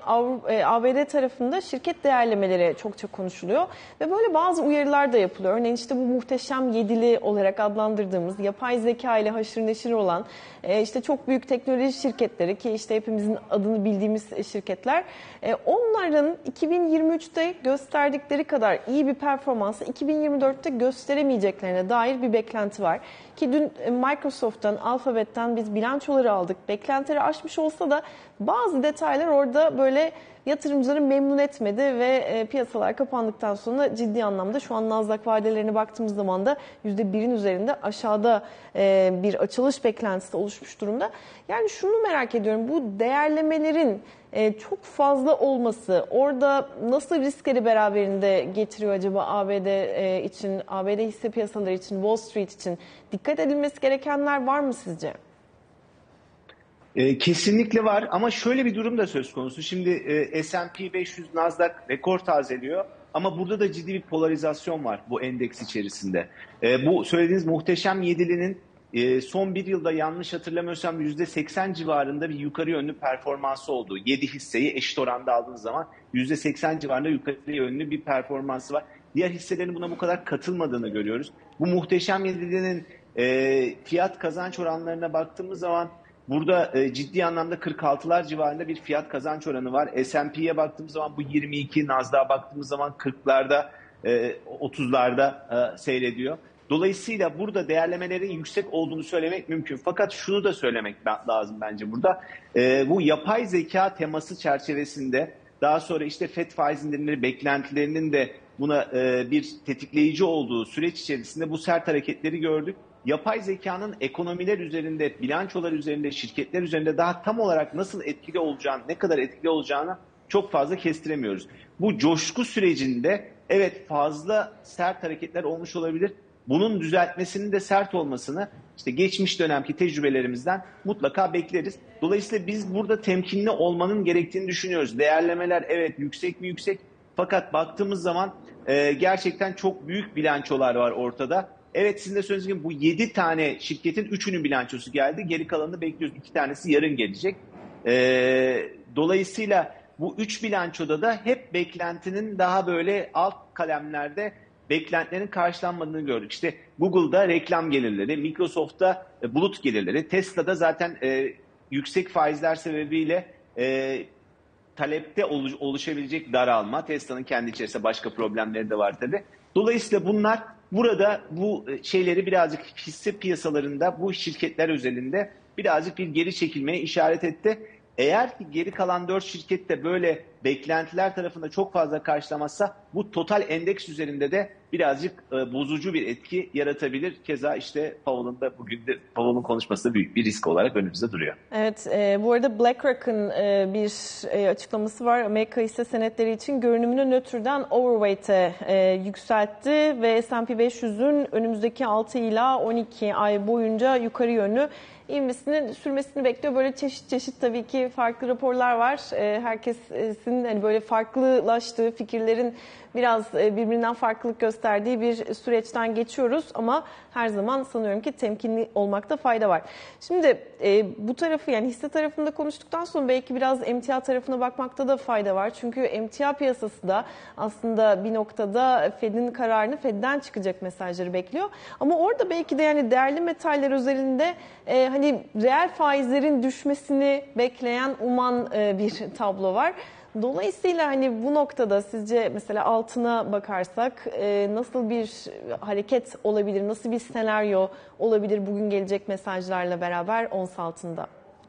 A B D tarafında şirket değerlemeleri çokça konuşuluyor ve böyle bazı uyarılar da yapılıyor. Örneğin işte bu muhteşem yedili olarak adlandırdığımız yapay zeka ile haşır neşir olan e, işte çok büyük teknoloji şirketleri, ki işte hepimizin adını bildiğimiz şirketler, e, onların iki bin yirmi üçte gösterdikleri kadar iyi bir performansı iki bin yirmi dörtte gösteremeyeceklerine dair bir beklenti var. Ki dün Microsoft'tan, Alphabet'ten biz bilançoları aldık. Beklentileri aşmış olsa da bazı detaylar orada böyle yatırımcıları memnun etmedi ve e, piyasalar kapandıktan sonra ciddi anlamda şu an Nasdaq vadelerine baktığımız zaman da yüzde birin üzerinde aşağıda e, bir açılış beklentisi oluşmuş durumda. Yani şunu merak ediyorum, bu değerlemelerin e, çok fazla olması orada nasıl riskleri beraberinde getiriyor acaba A B D e, için, A B D hisse piyasaları için, Wall Street için? Dikkat edilmesi gerekenler var mı sizce? E, kesinlikle var ama şöyle bir durum da söz konusu. Şimdi e, S and P beş yüz, Nasdaq rekor tazeliyor ama burada da ciddi bir polarizasyon var bu endeks içerisinde. E, bu söylediğiniz muhteşem yedilinin e, son bir yılda yanlış hatırlamıyorsam yüzde seksen civarında bir yukarı yönlü performansı oldu. yedi hisseyi eşit oranda aldığınız zaman yüzde seksen civarında yukarı yönlü bir performansı var. Diğer hisselerin buna bu kadar katılmadığını görüyoruz. Bu muhteşem yedilinin e, fiyat kazanç oranlarına baktığımız zaman burada e, ciddi anlamda kırk altılar civarında bir fiyat kazanç oranı var. S and P'ye baktığımız zaman bu yirmi iki, Nasdaq'a baktığımız zaman kırklarda, e, otuzlarda e, seyrediyor. Dolayısıyla burada değerlemelerin yüksek olduğunu söylemek mümkün. Fakat şunu da söylemek lazım bence burada. E, bu yapay zeka teması çerçevesinde daha sonra işte Fed faiz indirimleri beklentilerinin de buna e, bir tetikleyici olduğu süreç içerisinde bu sert hareketleri gördük. Yapay zekanın ekonomiler üzerinde, bilançolar üzerinde, şirketler üzerinde daha tam olarak nasıl etkili olacağını, ne kadar etkili olacağını çok fazla kestiremiyoruz. Bu coşku sürecinde evet fazla sert hareketler olmuş olabilir. Bunun düzeltmesinin de sert olmasını işte geçmiş dönemki tecrübelerimizden mutlaka bekleriz. Dolayısıyla biz burada temkinli olmanın gerektiğini düşünüyoruz. Değerlemeler evet yüksek mi yüksek, fakat baktığımız zaman e, gerçekten çok büyük bilançolar var ortada. Evet, sizin de söylediğiniz gibi bu yedi tane şirketin üçünün bilançosu geldi. Geri kalanını bekliyoruz. iki tanesi yarın gelecek. Ee, dolayısıyla bu üç bilançoda da hep beklentinin daha böyle alt kalemlerde beklentilerin karşılanmadığını gördük. İşte Google'da reklam gelirleri, Microsoft'ta e, bulut gelirleri, Tesla'da zaten e, yüksek faizler sebebiyle e, talepte oluş, oluşabilecek daralma. Tesla'nın kendi içerisinde başka problemleri de var tabii. Dolayısıyla bunlar burada bu şeyleri birazcık hisse piyasalarında bu şirketler özelinde birazcık bir geri çekilmeye işaret etti. Eğer ki geri kalan dört şirket de böyle beklentiler tarafında çok fazla karşılamazsa bu total endeks üzerinde de birazcık e, bozucu bir etki yaratabilir. Keza işte Powell'ın da bugün de Powell'ın konuşması da büyük bir risk olarak önümüzde duruyor. Evet, e, bu arada BlackRock'ın e, bir e, açıklaması var. Amerika hisse senetleri için görünümünü nötrden overweight'e e, yükseltti ve S and P beş yüzün önümüzdeki altı ila on iki ay boyunca yukarı yönlü ivmesinin sürmesini bekliyor. Böyle çeşit çeşit tabii ki farklı raporlar var. Herkesin hani böyle farklılaştığı fikirlerin biraz birbirinden farklılık gösterdiği bir süreçten geçiyoruz ama her zaman sanıyorum ki temkinli olmakta fayda var. Şimdi bu tarafı yani hisse tarafında konuştuktan sonra belki biraz emtia tarafına bakmakta da fayda var. Çünkü emtia piyasası da aslında bir noktada Fed'in kararını Fed'den çıkacak mesajları bekliyor. Ama orada belki de yani değerli metaller özelinde e, hani reel faizlerin düşmesini bekleyen uman e, bir tablo var. Dolayısıyla hani bu noktada sizce mesela altına bakarsak e, nasıl bir hareket olabilir, nasıl bir senaryo olabilir bugün gelecek mesajlarla beraber ons altında?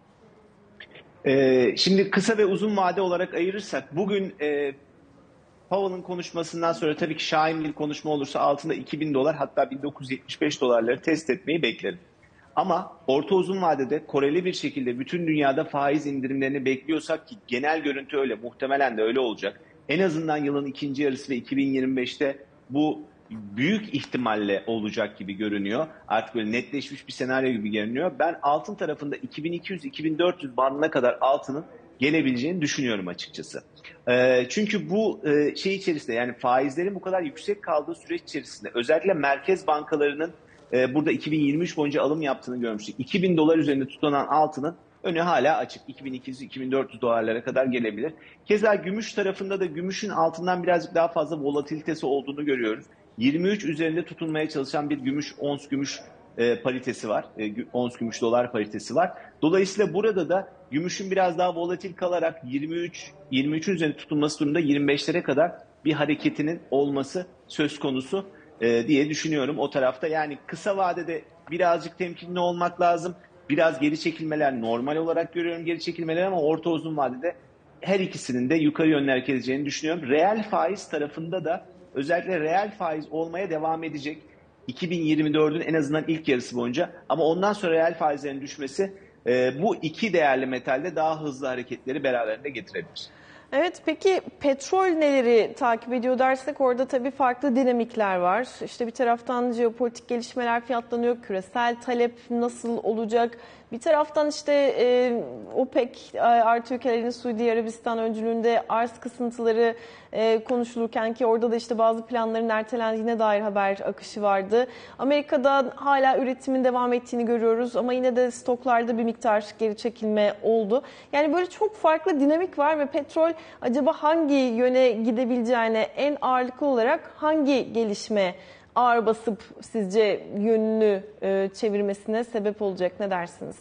Ee, şimdi kısa ve uzun vade olarak ayırırsak bugün e, Powell'ın konuşmasından sonra tabii ki şahin bir konuşma olursa altında iki bin dolar hatta bin dokuz yüz yetmiş beş dolarları test etmeyi beklerim. Ama orta uzun vadede Koreli bir şekilde bütün dünyada faiz indirimlerini bekliyorsak ki genel görüntü öyle, muhtemelen de öyle olacak. En azından yılın ikinci yarısı ve iki bin yirmi beşte bu büyük ihtimalle olacak gibi görünüyor. Artık böyle netleşmiş bir senaryo gibi görünüyor. Ben altın tarafında iki bin iki yüz iki bin dört yüz bandına kadar altının gelebileceğini düşünüyorum açıkçası. E, çünkü bu e, şey içerisinde yani faizlerin bu kadar yüksek kaldığı süreç içerisinde özellikle merkez bankalarının burada iki bin yirmi üç boyunca alım yaptığını görmüştük. iki bin dolar üzerinde tutulan altının önü hala açık. iki bin iki yüz iki bin dört yüz dolarlara kadar gelebilir. Keza gümüş tarafında da gümüşün altından birazcık daha fazla volatilitesi olduğunu görüyoruz. yirmi üç üzerinde tutunmaya çalışan bir gümüş, ons gümüş e, paritesi var. E, ons gümüş dolar paritesi var. Dolayısıyla burada da gümüşün biraz daha volatil kalarak yirmi üç yirmi üçün üzerinde tutunması durumunda yirmi beşlere kadar bir hareketinin olması söz konusu diye düşünüyorum o tarafta. Yani kısa vadede birazcık temkinli olmak lazım. Biraz geri çekilmeler normal olarak görüyorum geri çekilmeler ama orta uzun vadede her ikisinin de yukarı yönlü hareket edeceğini düşünüyorum. Reel faiz tarafında da özellikle reel faiz olmaya devam edecek iki bin yirmi dördün en azından ilk yarısı boyunca ama ondan sonra reel faizlerin düşmesi e, bu iki değerli metalde daha hızlı hareketleri beraberinde getirebilir. Evet, peki petrol neleri takip ediyor dersek orada tabii farklı dinamikler var. İşte bir taraftan jeopolitik gelişmeler fiyatlanıyor, küresel talep nasıl olacak? Bir taraftan işte e, OPEC artı ülkelerin Suudi Arabistan öncülüğünde arz kısıntıları e, konuşulurken ki orada da işte bazı planların ertelendiğine dair haber akışı vardı. Amerika'da hala üretimin devam ettiğini görüyoruz ama yine de stoklarda bir miktar geri çekilme oldu. Yani böyle çok farklı dinamik var ve petrol acaba hangi yöne gidebileceğine en ağırlıklı olarak hangi gelişme ağır basıp sizce yönünü e, çevirmesine sebep olacak, ne dersiniz?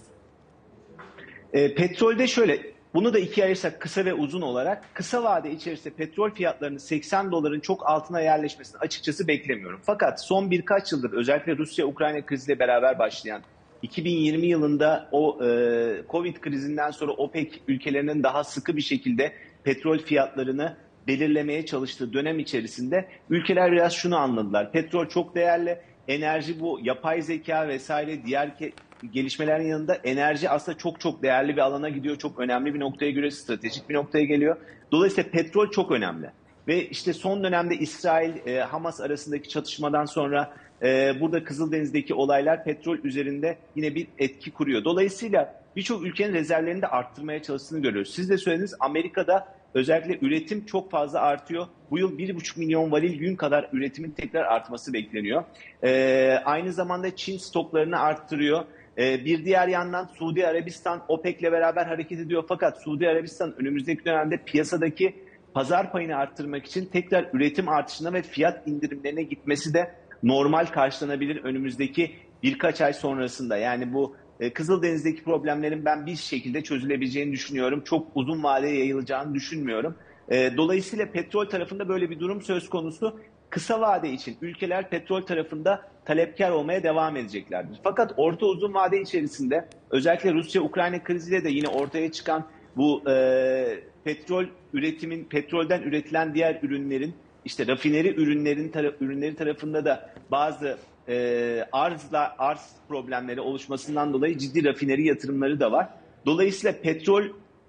E, petrolde şöyle, bunu da ikiye ayırsak kısa ve uzun olarak, kısa vade içerisinde petrol fiyatlarının seksen doların çok altına yerleşmesini açıkçası beklemiyorum. Fakat son birkaç yıldır özellikle Rusya-Ukrayna kriziyle beraber başlayan iki bin yirmi yılında o e, Covid krizinden sonra OPEC ülkelerinin daha sıkı bir şekilde petrol fiyatlarını belirlemeye çalıştığı dönem içerisinde ülkeler biraz şunu anladılar. Petrol çok değerli, enerji bu yapay zeka vesaire diğer ke- gelişmelerin yanında enerji aslında çok çok değerli bir alana gidiyor. Çok önemli bir noktaya göre stratejik bir noktaya geliyor. Dolayısıyla petrol çok önemli. Ve işte son dönemde İsrail-Hamas arasındaki çatışmadan sonra e, burada Kızıldeniz'deki olaylar petrol üzerinde yine bir etki kuruyor. Dolayısıyla birçok ülkenin rezervlerini de arttırmaya çalıştığını görüyoruz. Siz de söylediniz, Amerika'da özellikle üretim çok fazla artıyor. Bu yıl bir buçuk milyon varil gün kadar üretimin tekrar artması bekleniyor. Ee, aynı zamanda Çin stoklarını arttırıyor. Ee, bir diğer yandan Suudi Arabistan OPEC'le beraber hareket ediyor. Fakat Suudi Arabistan önümüzdeki dönemde piyasadaki pazar payını arttırmak için tekrar üretim artışına ve fiyat indirimlerine gitmesi de normal karşılanabilir önümüzdeki birkaç ay sonrasında. Yani bu e, Kızıldeniz'deki problemlerin ben bir şekilde çözülebileceğini düşünüyorum. Çok uzun vadeye yayılacağını düşünmüyorum. E, dolayısıyla petrol tarafında böyle bir durum söz konusu. Kısa vade için ülkeler petrol tarafında talepkar olmaya devam edeceklerdir. Fakat orta uzun vade içerisinde özellikle Rusya-Ukrayna kriziyle de yine ortaya çıkan bu e, petrol üretimin, petrolden üretilen diğer ürünlerin, işte rafineri ürünlerin taraf, ürünleri tarafında da bazı e, arzla arz problemleri oluşmasından dolayı ciddi rafineri yatırımları da var. Dolayısıyla petrol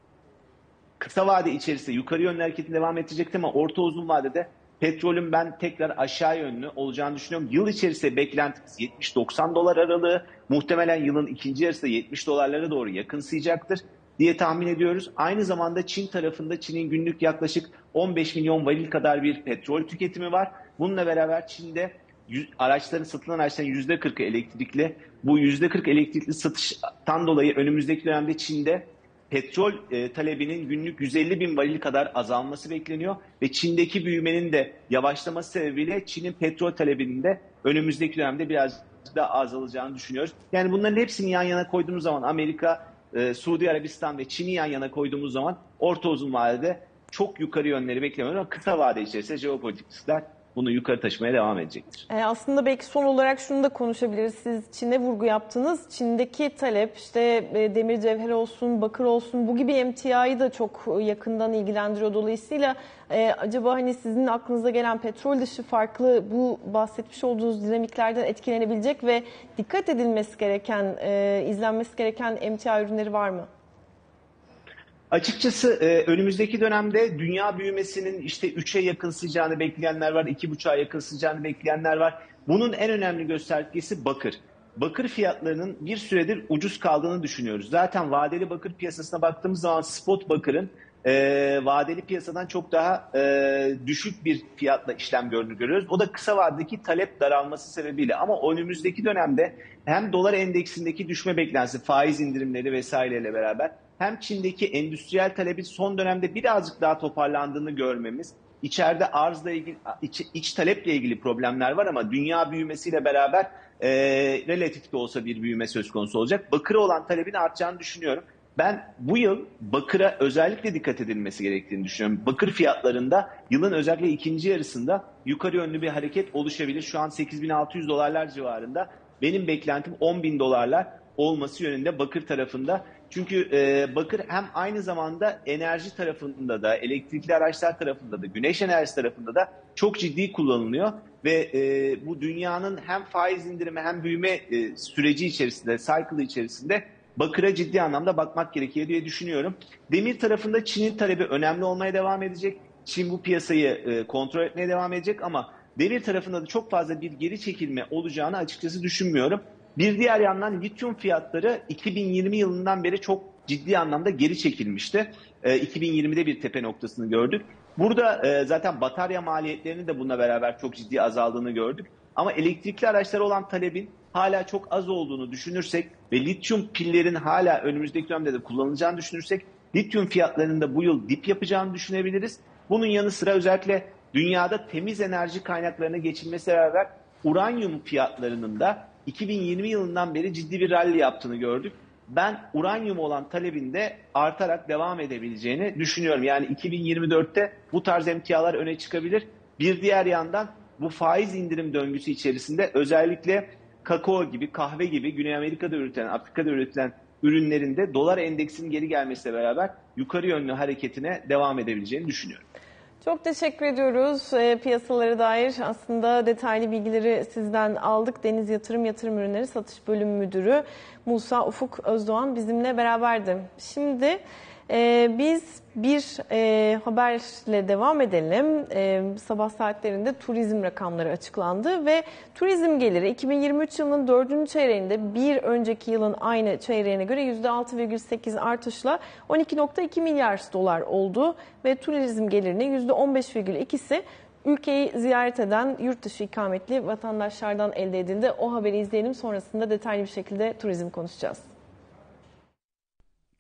kısa vade içerisinde yukarı yönlü hareketini devam edecektir ama orta uzun vadede petrolün ben tekrar aşağı yönlü olacağını düşünüyorum. Yıl içerisinde beklentimiz yetmiş doksan dolar aralığı, muhtemelen yılın ikinci yarısında yetmiş dolarlara doğru yakınsayacaktır diye tahmin ediyoruz. Aynı zamanda Çin tarafında, Çin'in günlük yaklaşık on beş milyon varil kadar bir petrol tüketimi var. Bununla beraber Çin'de araçların, satılan araçların yüzde kırkı elektrikli. Bu yüzde kırk elektrikli satıştan dolayı önümüzdeki dönemde Çin'de petrol e, talebinin günlük yüz elli bin varil kadar azalması bekleniyor ve Çin'deki büyümenin de yavaşlaması sebebiyle Çin'in petrol talebinin de önümüzdeki dönemde biraz daha azalacağını düşünüyoruz. Yani bunların hepsini yan yana koyduğumuz zaman Amerika, e, Suudi Arabistan ve Çin'i yan yana koyduğumuz zaman orta uzun vadede çok yukarı yönleri beklemiyoruz ama kısa vade içerisinde jeopolitik riskler bunu yukarı taşımaya devam edecektir. E aslında belki son olarak şunu da konuşabiliriz. Siz Çin'e vurgu yaptınız. Çin'deki talep işte e, demir cevher olsun, bakır olsun bu gibi emtiayı da çok yakından ilgilendiriyor. Dolayısıyla e, acaba hani sizin aklınıza gelen petrol dışı farklı bu bahsetmiş olduğunuz dinamiklerden etkilenebilecek ve dikkat edilmesi gereken, e, izlenmesi gereken emtia ürünleri var mı? Açıkçası e, önümüzdeki dönemde dünya büyümesinin işte üçe yakınsayacağını bekleyenler var, iki buçuğa yakınsayacağını bekleyenler var. Bunun en önemli göstergesi bakır. Bakır fiyatlarının bir süredir ucuz kaldığını düşünüyoruz. Zaten vadeli bakır piyasasına baktığımız zaman spot bakırın e, vadeli piyasadan çok daha e, düşük bir fiyatla işlem gördüğünü görüyoruz. O da kısa vadedeki talep daralması sebebiyle. Ama önümüzdeki dönemde hem dolar endeksindeki düşme beklentisi, faiz indirimleri vesaireyle beraber hem Çin'deki endüstriyel talebin son dönemde birazcık daha toparlandığını görmemiz, içeride arzla ilgili, iç, iç taleple ilgili problemler var ama dünya büyümesiyle beraber e, relatif de olsa bir büyüme söz konusu olacak. Bakıra olan talebin artacağını düşünüyorum. Ben bu yıl bakıra özellikle dikkat edilmesi gerektiğini düşünüyorum. Bakır fiyatlarında yılın özellikle ikinci yarısında yukarı yönlü bir hareket oluşabilir. Şu an sekiz bin altı yüz dolarlar civarında. Benim beklentim on bin dolarlar olması yönünde bakır tarafında. Çünkü e, bakır hem aynı zamanda enerji tarafında da, elektrikli araçlar tarafında da, güneş enerjisi tarafında da çok ciddi kullanılıyor. Ve e, bu dünyanın hem faiz indirimi hem büyüme e, süreci içerisinde, cycle içerisinde bakıra ciddi anlamda bakmak gerekiyor diye düşünüyorum. Demir tarafında Çin'in talebi önemli olmaya devam edecek. Çin bu piyasayı e, kontrol etmeye devam edecek ama demir tarafında da çok fazla bir geri çekilme olacağını açıkçası düşünmüyorum. Bir diğer yandan lityum fiyatları iki bin yirmi yılından beri çok ciddi anlamda geri çekilmişti. E, iki bin yirmide bir tepe noktasını gördük. Burada e, zaten batarya maliyetlerinin de bununla beraber çok ciddi azaldığını gördük. Ama elektrikli araçlara olan talebin hala çok az olduğunu düşünürsek ve lityum pillerin hala önümüzdeki dönemde de kullanılacağını düşünürsek lityum fiyatlarının da bu yıl dip yapacağını düşünebiliriz. Bunun yanı sıra özellikle dünyada temiz enerji kaynaklarına geçilmesiyle beraber uranyum fiyatlarının da iki bin yirmi yılından beri ciddi bir rally yaptığını gördük. Ben uranyum olan talebin de artarak devam edebileceğini düşünüyorum. Yani iki bin yirmi dörtte bu tarz emtialar öne çıkabilir. Bir diğer yandan bu faiz indirim döngüsü içerisinde özellikle kakao gibi, kahve gibi Güney Amerika'da üretilen, Afrika'da üretilen ürünlerinde dolar endeksinin geri gelmesiyle beraber yukarı yönlü hareketine devam edebileceğini düşünüyorum. Çok teşekkür ediyoruz. E, piyasalara dair aslında detaylı bilgileri sizden aldık. Deniz Yatırım Yatırım Ürünleri Satış Bölüm Müdürü Musa Ufuk Özdoğan bizimle beraberdi. Şimdi e, biz bir e, haberle devam edelim. E, sabah saatlerinde turizm rakamları açıklandı ve turizm geliri iki bin yirmi üç yılının dördüncü çeyreğinde bir önceki yılın aynı çeyreğine göre yüzde altı virgül sekiz artışla on iki virgül iki milyar dolar oldu ve turizm gelirinin yüzde on beş virgül ikisi ülkeyi ziyaret eden yurt dışı ikametli vatandaşlardan elde edildi. O haberi izleyelim, sonrasında detaylı bir şekilde turizm konuşacağız.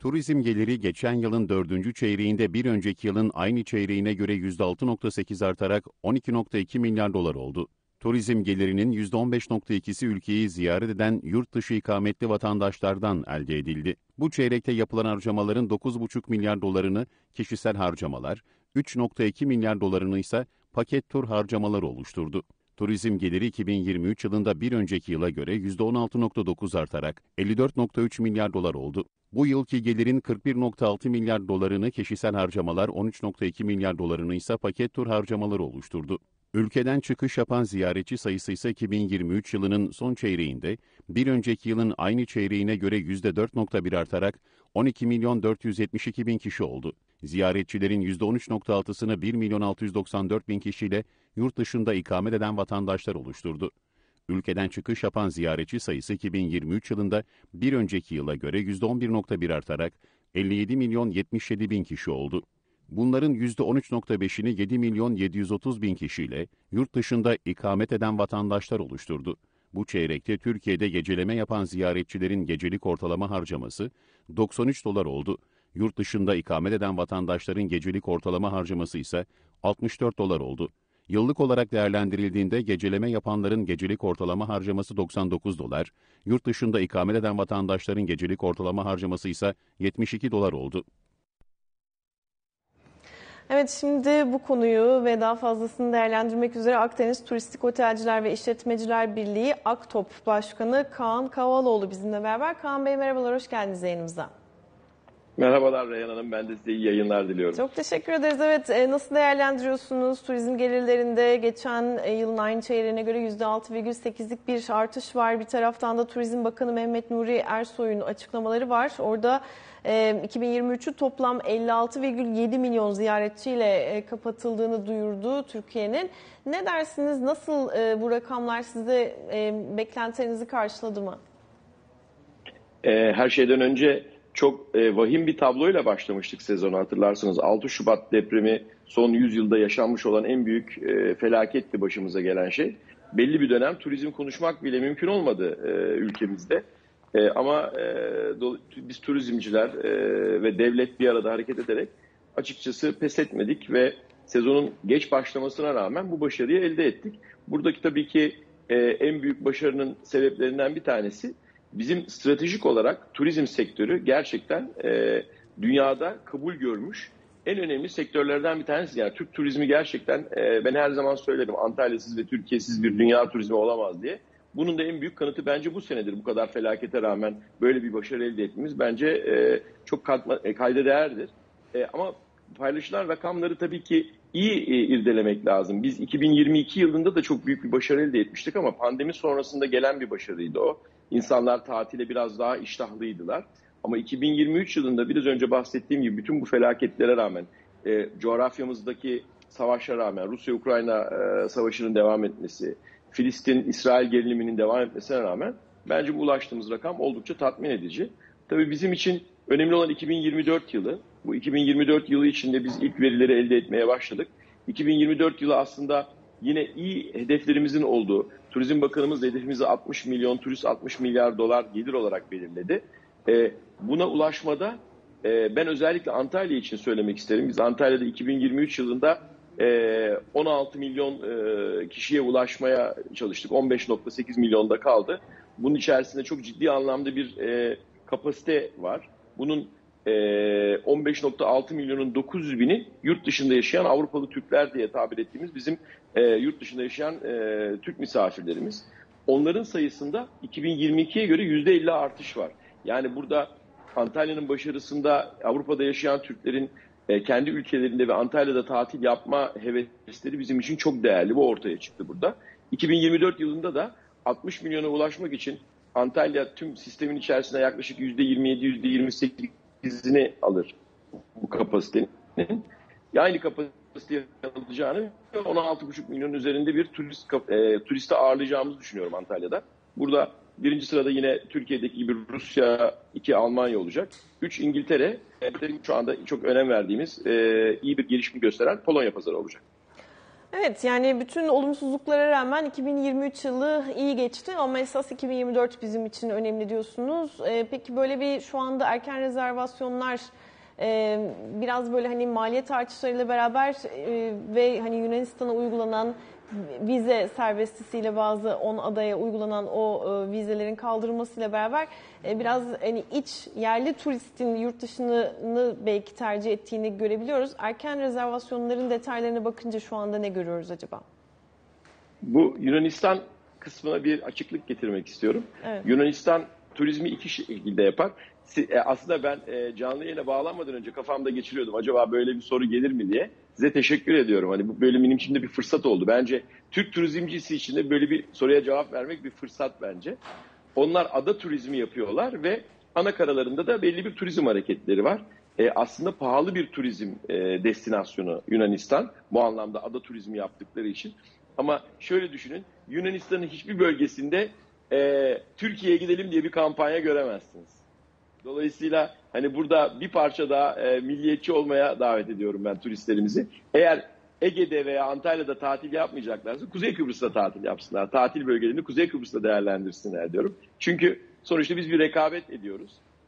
Turizm geliri geçen yılın dördüncü çeyreğinde bir önceki yılın aynı çeyreğine göre yüzde altı virgül sekiz artarak on iki virgül iki milyar dolar oldu. Turizm gelirinin yüzde on beş virgül ikisi ülkeyi ziyaret eden yurt dışı ikametli vatandaşlardan elde edildi. Bu çeyrekte yapılan harcamaların dokuz virgül beş milyar dolarını kişisel harcamalar, üç virgül iki milyar dolarını ise paket tur harcamaları oluşturdu. Turizm geliri iki bin yirmi üç yılında bir önceki yıla göre yüzde on altı virgül dokuz artarak elli dört virgül üç milyar dolar oldu. Bu yılki gelirin kırk bir virgül altı milyar dolarını kişisel harcamalar, on üç virgül iki milyar dolarını ise paket tur harcamaları oluşturdu. Ülkeden çıkış yapan ziyaretçi sayısı ise iki bin yirmi üç yılının son çeyreğinde bir önceki yılın aynı çeyreğine göre yüzde dört virgül bir artarak on iki milyon dört yüz yetmiş iki bin kişi oldu. Ziyaretçilerin yüzde on üç virgül altısını bir milyon altı yüz doksan dört bin kişiyle yurt dışında ikamet eden vatandaşlar oluşturdu. Ülkeden çıkış yapan ziyaretçi sayısı iki bin yirmi üç yılında bir önceki yıla göre yüzde on bir virgül bir artarak elli yedi milyon yetmiş yedi bin kişi oldu. Bunların yüzde on üç virgül beşini yedi milyon yedi yüz otuz bin kişiyle yurt dışında ikamet eden vatandaşlar oluşturdu. Bu çeyrekte Türkiye'de geceleme yapan ziyaretçilerin gecelik ortalama harcaması doksan üç dolar oldu. Yurt dışında ikamet eden vatandaşların gecelik ortalama harcaması ise altmış dört dolar oldu. Yıllık olarak değerlendirildiğinde geceleme yapanların gecelik ortalama harcaması doksan dokuz dolar, yurt dışında ikamet eden vatandaşların gecelik ortalama harcaması ise yetmiş iki dolar oldu. Evet, şimdi bu konuyu ve daha fazlasını değerlendirmek üzere Akdeniz Turistik Otelciler ve İşletmeciler Birliği Aktop Başkanı Kaan Kavaloğlu bizimle beraber. Kaan Bey merhabalar, hoş geldiniz yayınımıza. Merhabalar Reyhan Hanım, ben de size iyi yayınlar diliyorum. Çok teşekkür ederiz. Evet, nasıl değerlendiriyorsunuz? Turizm gelirlerinde geçen yılın aynı çeyreğine göre yüzde altı virgül sekizlik bir artış var. Bir taraftan da Turizm Bakanı Mehmet Nuri Ersoy'un açıklamaları var. Orada iki bin yirmi üçü toplam elli altı virgül yedi milyon ziyaretçiyle kapatıldığını duyurdu Türkiye'nin. Ne dersiniz? Nasıl bu rakamlar size beklentilerinizi karşıladı mı? Her şeyden önce çok vahim bir tabloyla başlamıştık sezonu, hatırlarsınız. altı Şubat depremi son yüz yılda yaşanmış olan en büyük felaketti başımıza gelen şey. Belli bir dönem turizm konuşmak bile mümkün olmadı ülkemizde. E, ama e, do, biz turizmciler e, ve devlet bir arada hareket ederek açıkçası pes etmedik ve sezonun geç başlamasına rağmen bu başarıyı elde ettik. Buradaki tabii ki e, en büyük başarının sebeplerinden bir tanesi bizim stratejik olarak turizm sektörü gerçekten e, dünyada kabul görmüş en önemli sektörlerden bir tanesi. Yani Türk turizmi gerçekten e, ben her zaman söylerim, Antalya'sız ve Türkiye'siz bir dünya turizmi olamaz diye. Bunun da en büyük kanıtı bence bu senedir. Bu kadar felakete rağmen böyle bir başarı elde etmemiz bence e, çok katma, e, kayda değerdir. E, ama paylaşılan rakamları tabii ki iyi e, irdelemek lazım. Biz iki bin yirmi iki yılında da çok büyük bir başarı elde etmiştik ama pandemi sonrasında gelen bir başarıydı o. İnsanlar tatile biraz daha iştahlıydılar. Ama iki bin yirmi üç yılında biraz önce bahsettiğim gibi bütün bu felaketlere rağmen, e, coğrafyamızdaki savaşa rağmen, Rusya-Ukrayna e, savaşının devam etmesi, Filistin-İsrail geriliminin devam etmesine rağmen bence bu ulaştığımız rakam oldukça tatmin edici. Tabii bizim için önemli olan iki bin yirmi dört yılı. Bu iki bin yirmi dört yılı içinde biz ilk verileri elde etmeye başladık. iki bin yirmi dört yılı aslında yine iyi hedeflerimizin olduğu, Turizm Bakanımız hedefimizi altmış milyon turist, altmış milyar dolar gelir olarak belirledi. Ee, buna ulaşmada e, ben özellikle Antalya için söylemek isterim. Biz Antalya'da iki bin yirmi üç yılında on altı milyon kişiye ulaşmaya çalıştık. on beş virgül sekiz milyonda kaldı. Bunun içerisinde çok ciddi anlamda bir kapasite var. Bunun on beş virgül altı milyonun dokuz yüz bini yurt dışında yaşayan Avrupalı Türkler diye tabir ettiğimiz bizim yurt dışında yaşayan Türk misafirlerimiz. Onların sayısında iki bin yirmi ikiye göre yüzde elli artış var. Yani burada Antalya'nın başarısında Avrupa'da yaşayan Türklerin kendi ülkelerinde ve Antalya'da tatil yapma hevesleri bizim için çok değerli. Bu ortaya çıktı burada. iki bin yirmi dört yılında da altmış milyona ulaşmak için Antalya tüm sistemin içerisinde yaklaşık yüzde yirmi yedi yüzde yirmi sekizini alır bu kapasitenin. Aynı kapasiteye alacağını ve on altı buçuk milyon üzerinde bir turist e, turiste ağırlayacağımızı düşünüyorum Antalya'da. Burada birinci sırada yine Türkiye'deki gibi Rusya, iki Almanya olacak. Üç İngiltere, şu anda çok önem verdiğimiz, e, iyi bir gelişme gösteren Polonya pazarı olacak. Evet, yani bütün olumsuzluklara rağmen iki bin yirmi üç yılı iyi geçti ama esas iki bin yirmi dört bizim için önemli diyorsunuz. Ee, peki böyle bir şu anda erken rezervasyonlar e, biraz böyle hani maliyet artışlarıyla beraber e, ve hani Yunanistan'a uygulanan vize serbestisiyle bazı on adaya uygulanan o e, vizelerin kaldırılmasıyla beraber e, biraz hani iç yerli turistin yurt dışını belki tercih ettiğini görebiliyoruz. Erken rezervasyonların detaylarına bakınca şu anda ne görüyoruz acaba? Bu Yunanistan kısmına bir açıklık getirmek istiyorum. Evet. Yunanistan turizmi iki şekilde yapar. Aslında ben canlı yayına bağlanmadan önce kafamda geçiriyordum. Acaba böyle bir soru gelir mi diye. Size teşekkür ediyorum. Hani bu böyle benim için de bir fırsat oldu. Bence Türk turizmcisi için de böyle bir soruya cevap vermek bir fırsat bence. Onlar ada turizmi yapıyorlar ve ana karalarında da belli bir turizm hareketleri var. E, aslında pahalı bir turizm e, destinasyonu Yunanistan. Bu anlamda ada turizmi yaptıkları için. Ama şöyle düşünün, Yunanistan'ın hiçbir bölgesinde e, Türkiye'ye gidelim diye bir kampanya göremezsiniz. Dolayısıyla hani burada bir parça daha e, milliyetçi olmaya davet ediyorum ben turistlerimizi. Eğer Ege'de veya Antalya'da tatil yapmayacaklarsa Kuzey Kıbrıs'ta tatil yapsınlar. Tatil bölgelerini Kuzey Kıbrıs'ta değerlendirsinler diyorum. Çünkü sonuçta biz bir rekabet ediyoruz.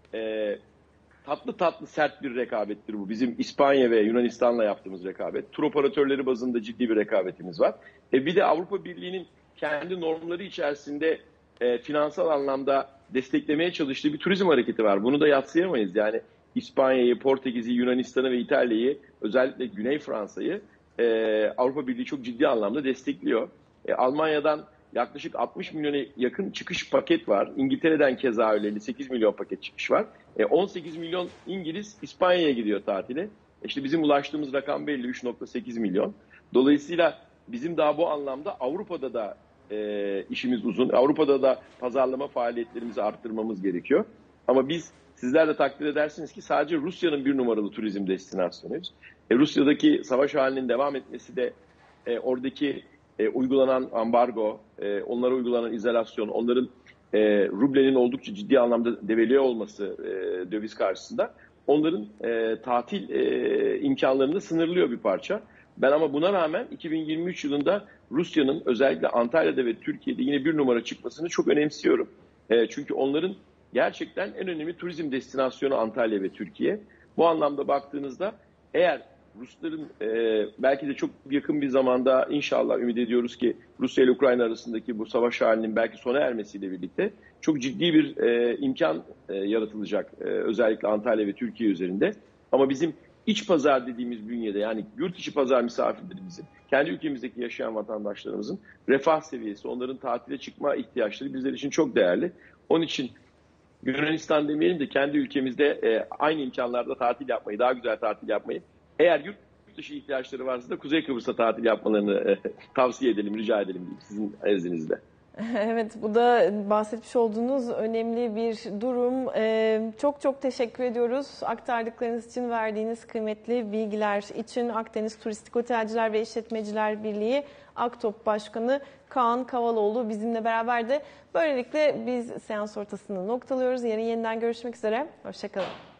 E, tatlı tatlı sert bir rekabettir bu. Bizim İspanya ve Yunanistan'la yaptığımız rekabet. Tur operatörleri bazında ciddi bir rekabetimiz var. E, bir de Avrupa Birliği'nin kendi normları içerisinde e, finansal anlamda desteklemeye çalıştığı bir turizm hareketi var. Bunu da yadsıyamayız. Yani İspanya'yı, Portekiz'i, Yunanistan'ı ve İtalya'yı, özellikle Güney Fransa'yı e, Avrupa Birliği çok ciddi anlamda destekliyor. E, Almanya'dan yaklaşık altmış milyona yakın çıkış paket var. İngiltere'den keza öyle elli sekiz milyon paket çıkış var. E, on sekiz milyon İngiliz İspanya'ya gidiyor tatile. İşte bizim ulaştığımız rakam belli, üç nokta sekiz milyon. Dolayısıyla bizim daha bu anlamda Avrupa'da da e, işimiz uzun. Avrupa'da da pazarlama faaliyetlerimizi arttırmamız gerekiyor. Ama biz, sizler de takdir edersiniz ki sadece Rusya'nın bir numaralı turizm destinasyonuyuz. E, Rusya'daki savaş halinin devam etmesi de e, oradaki e, uygulanan ambargo, e, onlara uygulanan izolasyon, onların e, rublenin oldukça ciddi anlamda devalüe olması e, döviz karşısında onların e, tatil e, imkanlarını sınırlıyor bir parça. Ben ama buna rağmen iki bin yirmi üç yılında Rusya'nın özellikle Antalya'da ve Türkiye'de yine bir numara çıkmasını çok önemsiyorum. E, çünkü onların gerçekten en önemli turizm destinasyonu Antalya ve Türkiye. Bu anlamda baktığınızda eğer Rusların e, belki de çok yakın bir zamanda inşallah ümit ediyoruz ki Rusya ile Ukrayna arasındaki bu savaş halinin belki sona ermesiyle birlikte çok ciddi bir e, imkan e, yaratılacak e, özellikle Antalya ve Türkiye üzerinde. Ama bizim iç pazar dediğimiz bünyede, yani yurt içi pazar misafirlerimizin, kendi ülkemizdeki yaşayan vatandaşlarımızın refah seviyesi, onların tatile çıkma ihtiyaçları bizler için çok değerli. Onun için Yunanistan demeyelim de kendi ülkemizde e, aynı imkanlarda tatil yapmayı, daha güzel tatil yapmayı, eğer yurt dışı ihtiyaçları varsa da Kuzey Kıbrıs'ta tatil yapmalarını e, tavsiye edelim, rica edelim diyeyim sizin izninizle. Evet, bu da bahsetmiş olduğunuz önemli bir durum. Ee, çok çok teşekkür ediyoruz aktardıklarınız için, verdiğiniz kıymetli bilgiler için. Akdeniz Turistik Otelciler ve İşletmeciler Birliği Aktop Başkanı Kaan Kavaloğlu bizimle beraberdi. Böylelikle biz seans ortasını noktalıyoruz. Yarın yeniden görüşmek üzere. Hoşçakalın.